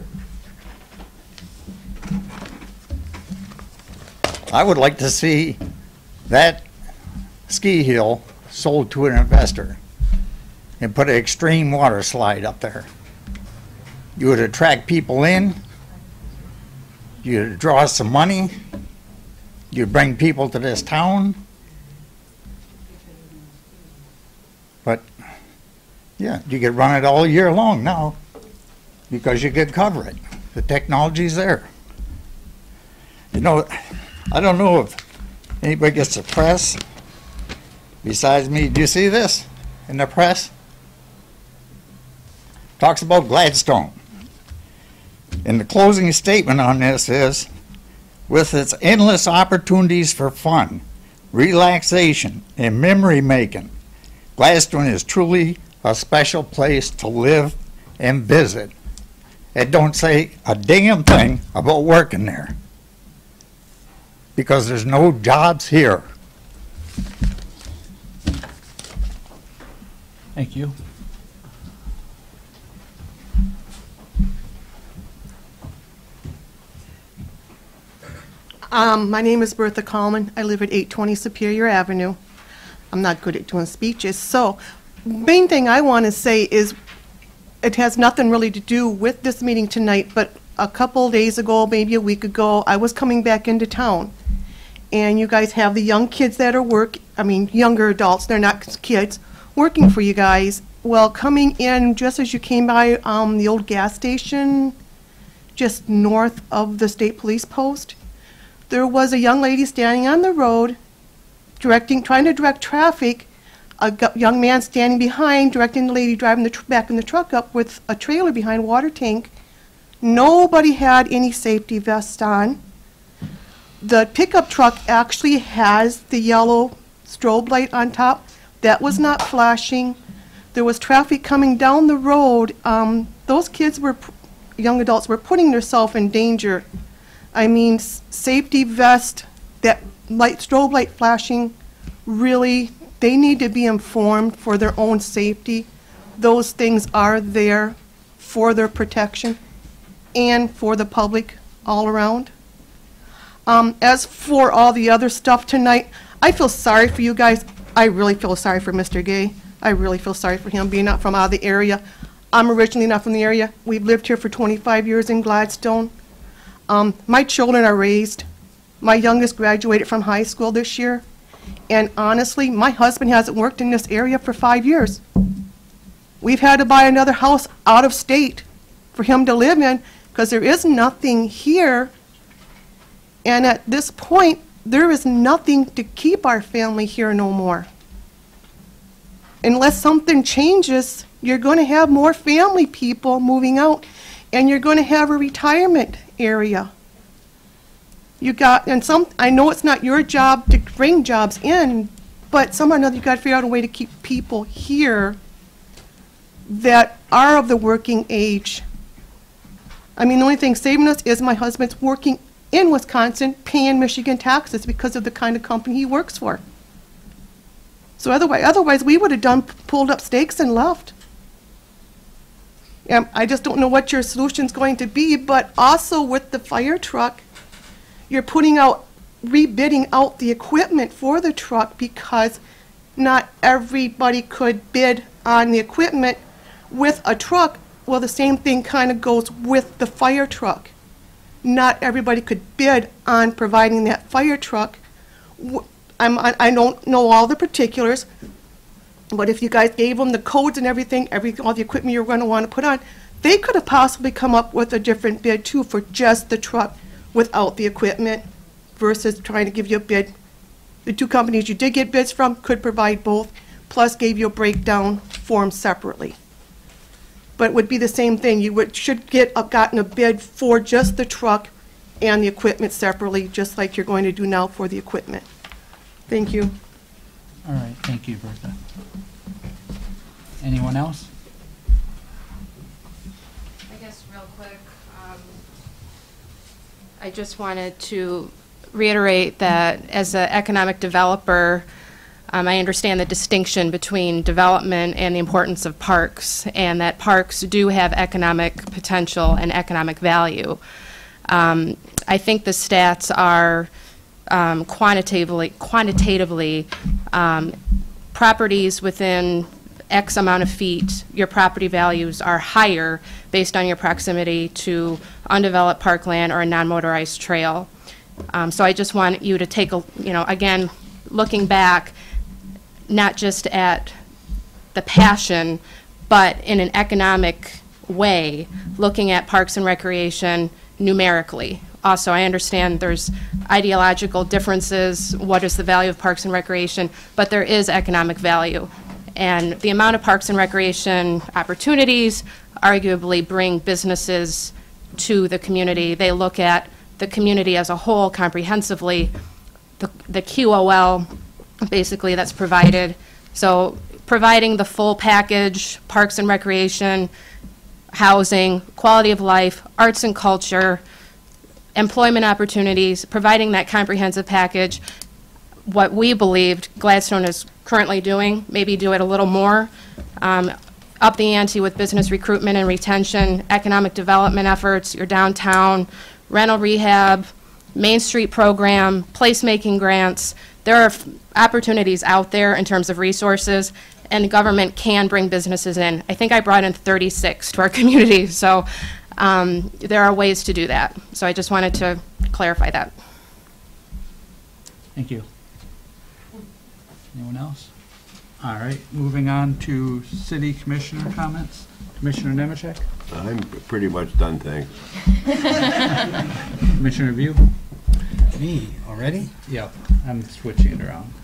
are. I would like to see that ski hill sold to an investor and put an extreme water slide up there. You would attract people in, you'd draw some money, you'd bring people to this town. But yeah, you could run it all year long now because you could cover it. The technology's there. I don't know if anybody gets the press besides me. Do you see this in the press? Talks about Gladstone. And the closing statement on this is, with its endless opportunities for fun, relaxation, and memory making, Gladstone is truly a special place to live and visit. It don't say a damn thing about working there, because there's no jobs here. Thank you. My name is Bertha Coleman. I live at 820 Superior Avenue. I'm not good at doing speeches. So, main thing I want to say is it has nothing really to do with this meeting tonight, but a couple days ago, maybe a week ago, I was coming back into town. And you guys have the young kids that are younger adults, they're not kids, working for you guys. Well, coming in just as you came by the old gas station, just north of the state police post, there was a young lady standing on the road, trying to direct traffic. A young man standing behind, directing the lady driving back in the truck up with a trailer behind, water tank. Nobody had any safety vests on. The pickup truck actually has the yellow strobe light on top. That was not flashing. There was traffic coming down the road. Those kids young adults were putting themselves in danger. I mean, safety vest, that strobe light flashing, really, they need to be informed for their own safety. Those things are there for their protection and for the public all around. As for all the other stuff tonight, I feel sorry for you guys. I really feel sorry for Mr. Gay. I really feel sorry for him being not from out of the area. I'm originally not from the area. We've lived here for 25 years in Gladstone. My children are raised. My youngest graduated from high school this year. And honestly, my husband hasn't worked in this area for 5 years. We've had to buy another house out of state for him to live in because there is nothing here. And at this point, there is nothing to keep our family here no more. Unless something changes, you're going to have more family people moving out, and you're going to have a retirement area. I know it's not your job to bring jobs in, but somehow or another you got to figure out a way to keep people here that are of the working age. I mean, the only thing saving us is my husband's working in Wisconsin, paying Michigan taxes because of the kind of company he works for. So otherwise we would have pulled up stakes and left. I just don't know what your solution's going to be, but also with the fire truck, you're rebidding out the equipment for the truck because not everybody could bid on the equipment with a truck. Well, the same thing kind of goes with the fire truck. Not everybody could bid on providing that fire truck. I don't know all the particulars, but if you guys gave them the codes and everything, all the equipment you're going to want to put on, they could have possibly come up with a different bid too for just the truck without the equipment versus trying to give you a bid. The two companies you did get bids from could provide both, plus gave you a breakdown form separately. But it would be the same thing. You should gotten a bid for just the truck and the equipment separately, just like you're going to do now for the equipment. Thank you. All right, thank you, Bertha. Anyone else? I guess real quick, I just wanted to reiterate that as an economic developer, I understand the distinction between development and the importance of parks, and that parks do have economic potential and economic value. I think the stats are quantitatively properties within X amount of feet, your property values are higher based on your proximity to undeveloped parkland or a non-motorized trail. So I just want you to take a, again, looking back, not just at the passion, but in an economic way, looking at parks and recreation numerically. Also, I understand there's ideological differences, what is the value of parks and recreation, but there is economic value. And the amount of parks and recreation opportunities arguably bring businesses to the community. They look at the community as a whole comprehensively, the QOL basically that's provided. So providing the full package, parks and recreation, housing, quality of life, arts and culture, employment opportunities, providing that comprehensive package, what we believed Gladstone is currently doing, maybe do it a little more, up the ante with business recruitment and retention, economic development efforts, your downtown, rental rehab, Main Street program, placemaking grants. There are opportunities out there in terms of resources, and the government can bring businesses in. I think I brought in 36 to our community, so there are ways to do that. So I just wanted to clarify that. Thank you. Anyone else? All right, moving on to city commissioner comments. Commissioner Nemechek? I'm pretty much done, thanks. Commissioner View? Me, already? Yep, I'm switching it around.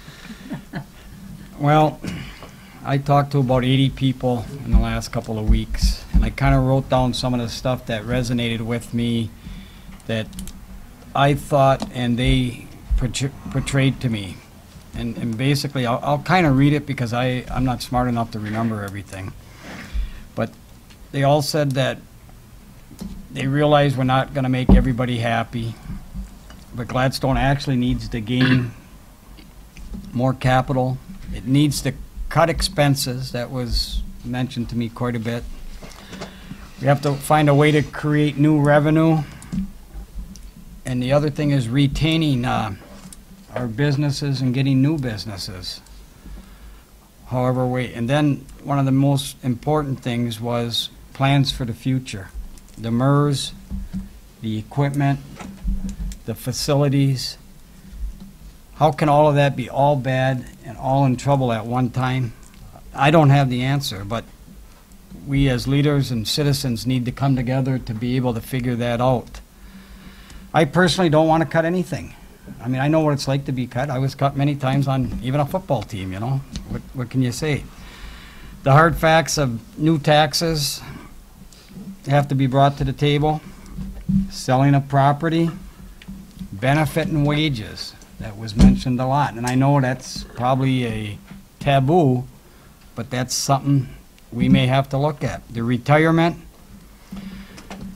Well, I talked to about 80 people in the last couple of weeks, and I kind of wrote down some of the stuff that resonated with me that I thought and they portrayed to me. And basically, I'll kind of read it because I'm not smart enough to remember everything. But they all said that they realize we're not going to make everybody happy, but Gladstone actually needs to gain more capital. It needs to cut expenses. That was mentioned to me quite a bit. We have to find a way to create new revenue. And the other thing is retaining our businesses and getting new businesses. However, and then one of the most important things was plans for the future. The MERS, the equipment, the facilities. How can all of that be all bad and all in trouble at one time? I don't have the answer, but we as leaders and citizens need to come together to be able to figure that out. I personally don't want to cut anything. I mean, I know what it's like to be cut. I was cut many times on even a football team, you know. What can you say? The hard facts of new taxes have to be brought to the table. Selling of property, benefit and wages. That was mentioned a lot. And I know that's probably a taboo, but that's something we may have to look at. The retirement,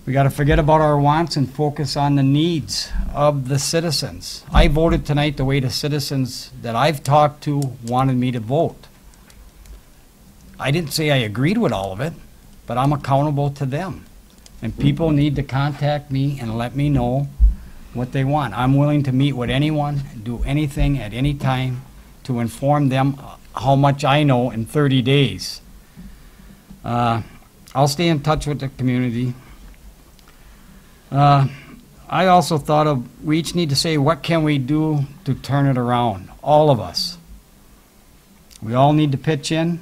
We got to forget about our wants and focus on the needs of the citizens. I voted tonight the way the citizens that I've talked to wanted me to vote. I didn't say I agreed with all of it, but I'm accountable to them. And people need to contact me and let me know what they want. I'm willing to meet with anyone, do anything at any time to inform them how much I know in 30 days. I'll stay in touch with the community. I also thought of, we each need to say, what can we do to turn it around? All of us. We all need to pitch in,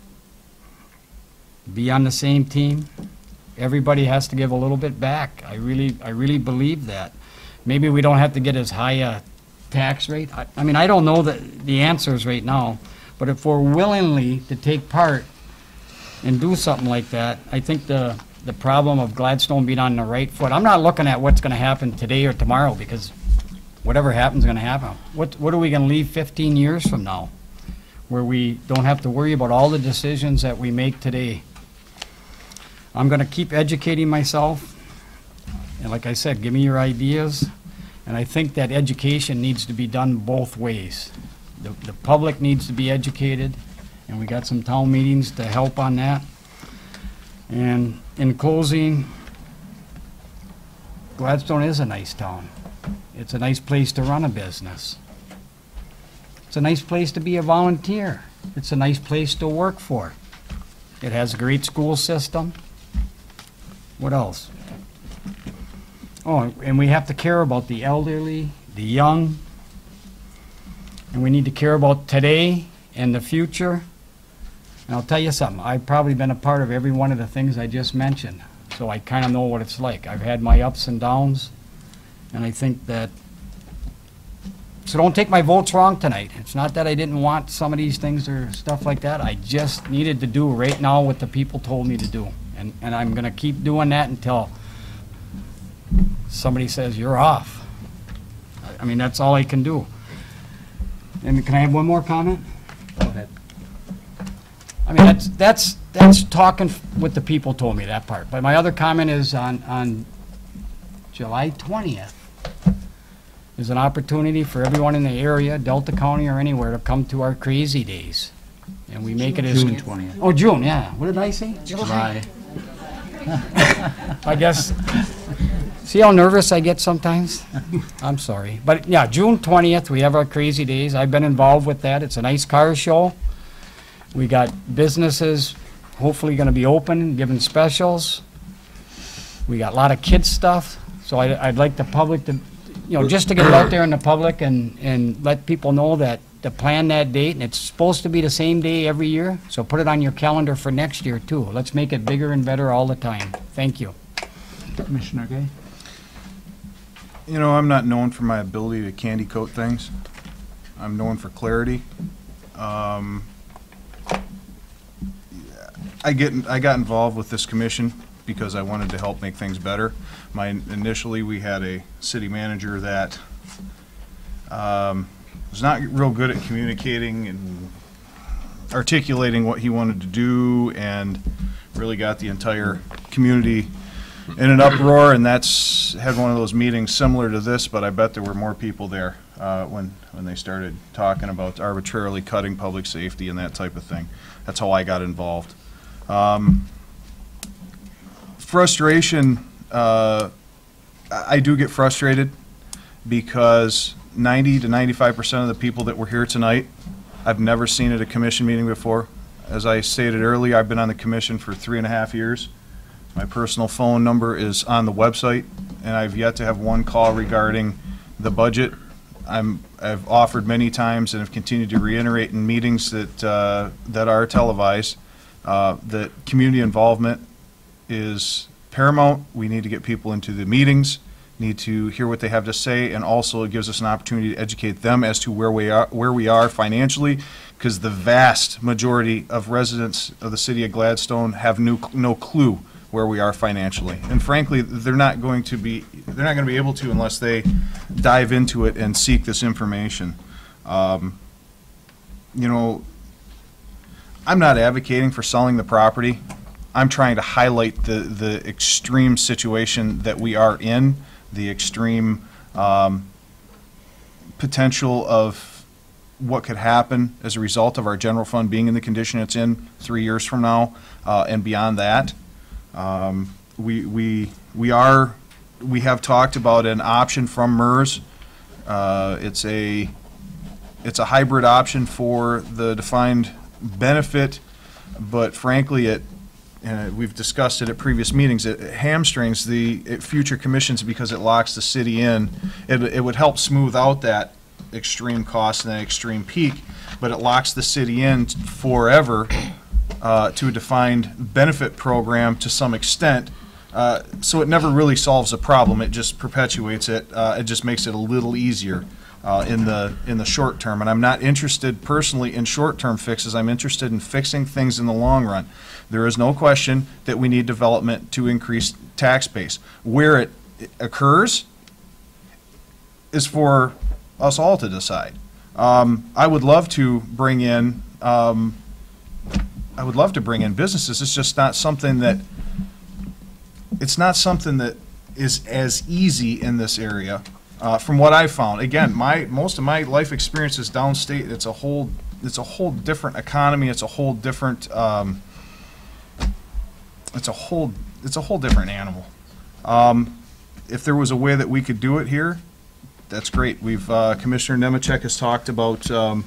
be on the same team. Everybody has to give a little bit back. I really believe that. Maybe we don't have to get as high a tax rate. I mean, I don't know the answers right now, but if we're willingly to take part and do something like that, I think the problem of Gladstone being on the right foot, I'm not looking at what's going to happen today or tomorrow, because whatever happens is going to happen. What are we going to leave 15 years from now, where we don't have to worry about all the decisions that we make today? I'm going to keep educating myself, and like I said, give me your ideas, and I think that education needs to be done both ways. The public needs to be educated, and we got some town meetings to help on that. And in closing, Gladstone is a nice town. It's a nice place to run a business. It's a nice place to be a volunteer. It's a nice place to work for. It has a great school system. What else? Oh, and we have to care about the elderly, the young, and we need to care about today and the future. And I'll tell you something, I've probably been a part of every one of the things I just mentioned, so I kind of know what it's like. I've had my ups and downs, and I think that, so don't take my votes wrong tonight. It's not that I didn't want some of these things or stuff like that. I just needed to do right now what the people told me to do. And I'm going to keep doing that until somebody says, you're off. I mean, that's all I can do. And can I have one more comment? Go ahead. I mean, that's talking what the people told me, that part. But my other comment is on July 20th. There's an opportunity for everyone in the area, Delta County or anywhere, to come to our Crazy Days. And we make it as... June 20th. Oh, June, yeah. What did I say? July. I guess. See how nervous I get sometimes? I'm sorry. But yeah, June 20th, we have our Crazy Days. I've been involved with that. It's a nice car show. We got businesses hopefully going to be open, giving specials. We got a lot of kids stuff. So I'd like the public to, just to get it out there in the public and let people know that to plan that date, and it's supposed to be the same day every year, so put it on your calendar for next year too. Let's make it bigger and better all the time. Thank you. Commissioner Gay? I'm not known for my ability to candy coat things. I'm known for clarity. I got involved with this commission because I wanted to help make things better. Initially, we had a city manager that was not real good at communicating and articulating what he wanted to do, and really got the entire community in an uproar. And that's had one of those meetings similar to this, but I bet there were more people there when they started talking about arbitrarily cutting public safety and that type of thing. That's how I got involved. Frustration, I do get frustrated because 90 to 95% of the people that were here tonight, I've never seen at a commission meeting before. As I stated earlier, I've been on the commission for 3.5 years. My personal phone number is on the website, and I've yet to have one call regarding the budget. I've offered many times and have continued to reiterate in meetings that are televised that community involvement is paramount. We need to get people into the meetings, need to hear what they have to say, and also it gives us an opportunity to educate them as to where we are financially, because the vast majority of residents of the city of Gladstone have no clue where we are financially. And frankly, they're not going to be able to unless they dive into it and seek this information. I'm not advocating for selling the property. I'm trying to highlight the extreme situation that we are in, the extreme potential of what could happen as a result of our general fund being in the condition it's in 3 years from now, and beyond that. We have talked about an option from MERS. It's a hybrid option for the defined benefit, but frankly, we've discussed it at previous meetings, it hamstrings the future commissions because it locks the city in. It would help smooth out that extreme cost and that extreme peak, but it locks the city in forever to a defined benefit program to some extent. So it never really solves a problem. It just perpetuates it. It just makes it a little easier in the short term. And I'm not interested personally in short-term fixes. I'm interested in fixing things in the long run. There is no question that we need development to increase tax base. Where it occurs is for us all to decide. I would love to bring in businesses. It's just not something that is as easy in this area. From what I've found, again, most of my life experience is downstate. It's a whole different economy. It's a whole different different animal. If there was a way that we could do it here, that's great. Commissioner Nemechek has talked about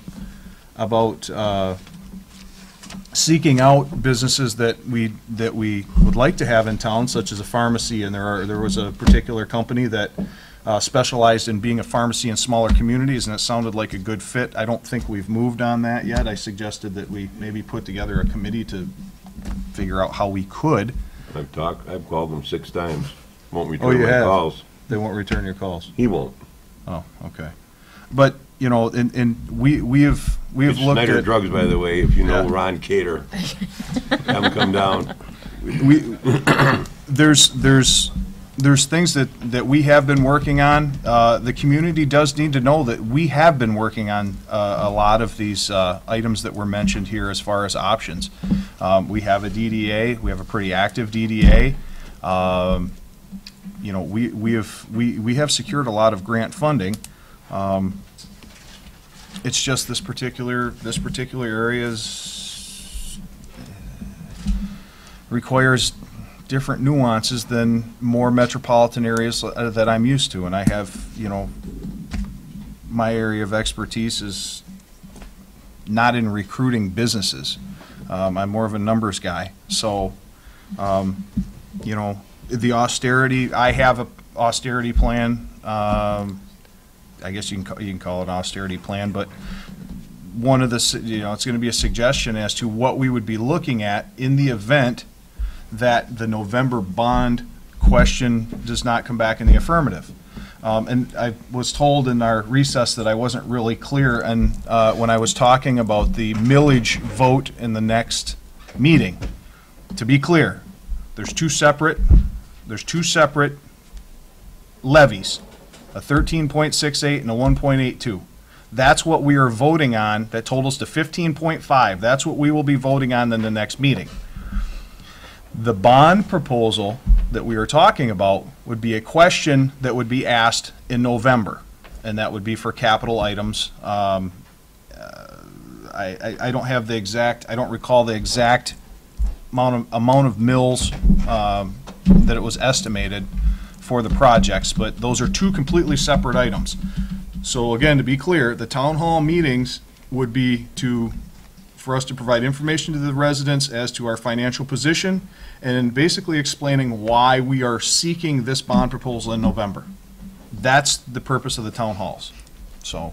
seeking out businesses that we would like to have in town, such as a pharmacy, and there was a particular company that specialized in being a pharmacy in smaller communities, and it sounded like a good fit. I don't think we've moved on that yet. I suggested that we maybe put together a committee to figure out how we could. I've called them 6 times. Won't return my calls. They won't return your calls. He won't. Oh, okay. But and we have looked Snyder at Drugs, by the way. If you know Ron Cater, have him come down. There's things that we have been working on. The community does need to know that we have been working on a lot of these items that were mentioned here as far as options. We have a DDA. We have a pretty active DDA. We have secured a lot of grant funding. It's just this particular area requires different nuances than more metropolitan areas that I'm used to, and I have, my area of expertise is not in recruiting businesses. I'm more of a numbers guy. So, the austerity, I have an austerity plan. I guess you can call it an austerity plan, but one of the, it's going to be a suggestion as to what we would be looking at in the event that the November bond question does not come back in the affirmative. And I was told in our recess that I wasn't really clear, and when I was talking about the millage vote in the next meeting. To be clear, there's two separate levies, a 13.68 and a 1.82. That's what we are voting on. That totals to 15.5. That's what we will be voting on in the next meeting. The bond proposal that we are talking about would be a question that would be asked in November, and that would be for capital items. I don't have the exact, I don't recall the exact amount of mills that it was estimated for the projects, but those are two completely separate items. So again, to be clear, the town hall meetings would be for us to provide information to the residents as to our financial position and basically explaining why we are seeking this bond proposal in November. That's the purpose of the town halls. So,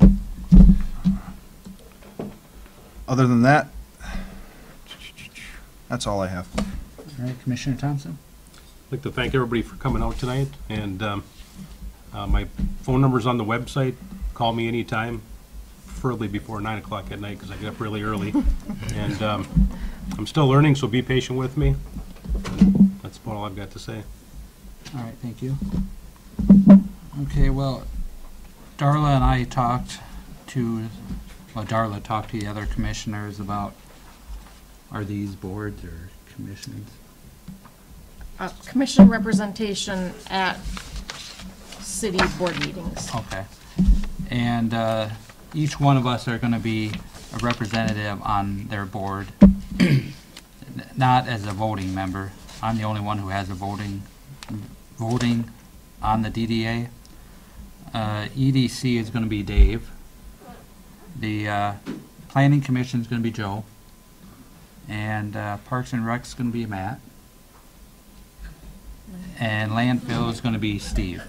other than that, that's all I have. All right, Commissioner Thompson. I'd like to thank everybody for coming out tonight, and my phone number's on the website. Call me anytime, preferably before 9 o'clock at night because I get up really early. And I'm still learning, so be patient with me. That's about all I've got to say. All right, thank you. Okay, well, Darla and I talked to the other commissioners about, are these boards or commissions? Commission representation at city board meetings. Okay. And each one of us are going to be a representative on their board, not as a voting member. I'm the only one who has a voting on the DDA. EDC is going to be Dave. The Planning Commission is going to be Joe. And Parks and Rec is going to be Matt. And Landfill is going to be Steve.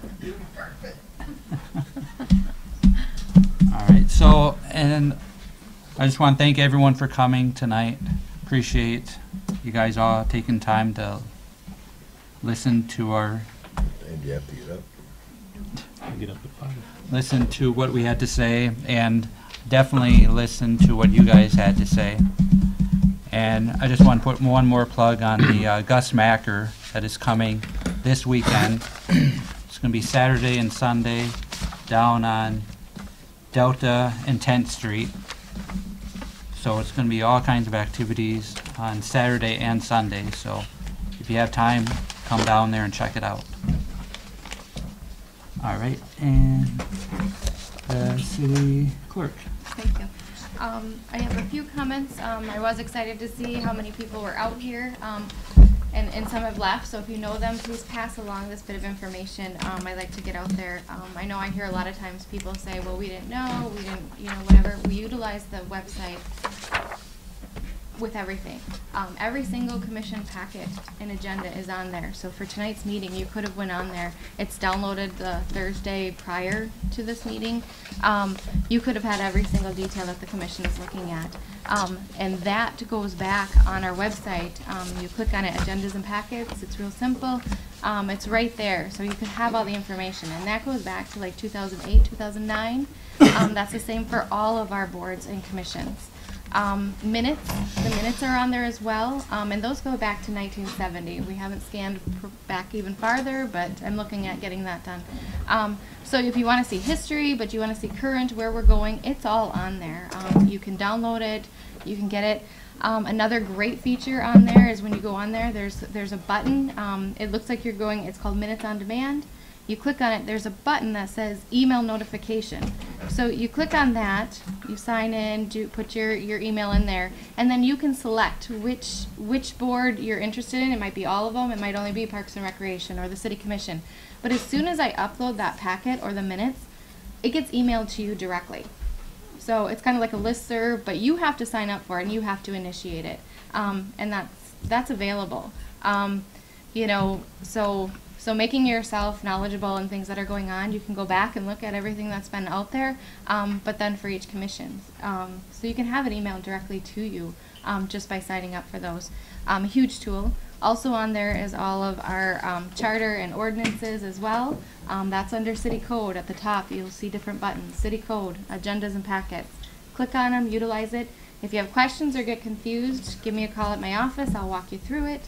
All right, so, and I just want to thank everyone for coming tonight. Appreciate you guys all taking time to listen to our... And you have to get up. Get up at 5. Listen to what we had to say, and definitely listen to what you guys had to say. And I just want to put one more plug on the Gus Macker that is coming this weekend. It's going to be Saturday and Sunday down on Delta and 10th Street. So it's going to be all kinds of activities on Saturday and Sunday. So if you have time, come down there and check it out. All right, and the city clerk. Thank you. I have a few comments. I was excited to see how many people were out here, and some have left. So if you know them, please pass along this bit of information. I like to get out there. I know I hear a lot of times people say, well, we didn't know, we didn't, you know, whatever. We utilize the website with everything. Every single commission packet and agenda is on there. So for tonight's meeting, you could have went on there. It's downloaded the Thursday prior to this meeting. You could have had every single detail that the commission is looking at. And that goes back on our website. You click on it, agendas and packets. It's real simple. It's right there. So you can have all the information. And that goes back to like 2008, 2009. That's the same for all of our boards and commissions. The minutes are on there as well, and those go back to 1970. We haven't scanned back even farther, but I'm looking at getting that done. So if you want to see history, but you want to see current, where we're going, it's all on there. You can download it, you can get it. Another great feature on there is when you go on there, there's a button. It looks like you're going, it's called Minutes on Demand. You click on it, there's a button that says email notification. So you click on that, you sign in, put your email in there, and then you can select which board you're interested in. It might be all of them, it might only be Parks and Recreation or the City Commission. But as soon as I upload that packet or the minutes, it gets emailed to you directly. So it's kind of like a listserv, but you have to sign up for it and you have to initiate it. And that's available. You know, so making yourself knowledgeable in things that are going on, you can go back and look at everything that's been out there, but then for each commission. So you can have it emailed directly to you just by signing up for those. A huge tool. Also on there is all of our charter and ordinances as well. That's under City Code at the top. You'll see different buttons. City Code, agendas and packets. Click on them, utilize it. If you have questions or get confused, give me a call at my office. I'll walk you through it.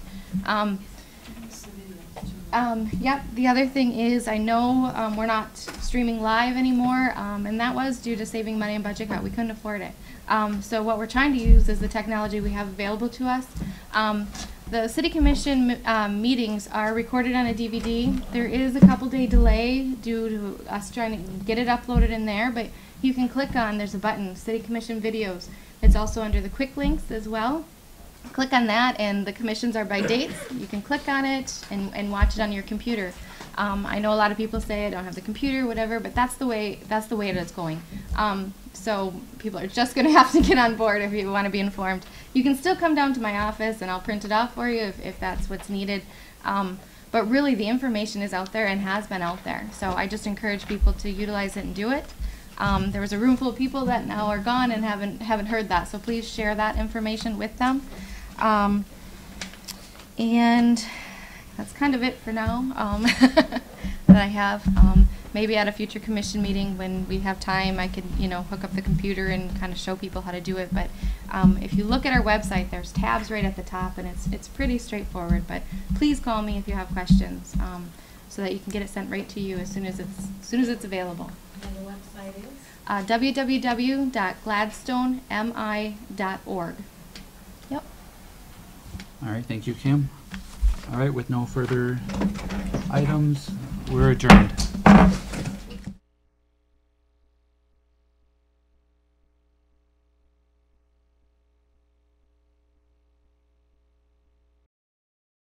Yep, the other thing is I know we're not streaming live anymore, and that was due to saving money in budget cut. We couldn't afford it. So what we're trying to use is the technology we have available to us. The City Commission meetings are recorded on a DVD. There is a couple-day delay due to us trying to get it uploaded in there, but you can click on, there's a button, City Commission Videos. It's also under the quick links as well. Click on that, and the commissions are by dates. You can click on it and watch it on your computer. I know a lot of people say I don't have the computer, whatever, but that's the way it is going. So people are just going to have to get on board if you want to be informed. You can still come down to my office, and I'll print it off for you if that's what's needed. But really, the information is out there and has been out there. So I just encourage people to utilize it and do it. There was a room full of people that now are gone and haven't heard that, so please share that information with them. And that's kind of it for now that I have. Maybe at a future commission meeting when we have time, I could, hook up the computer and kind of show people how to do it. But if you look at our website, there's tabs right at the top, and it's pretty straightforward. But please call me if you have questions, so that you can get it sent right to you as soon as it's available. And the website is? www.gladstonemi.org. Yep. All right, thank you, Kim. All right, with no further items, we're adjourned.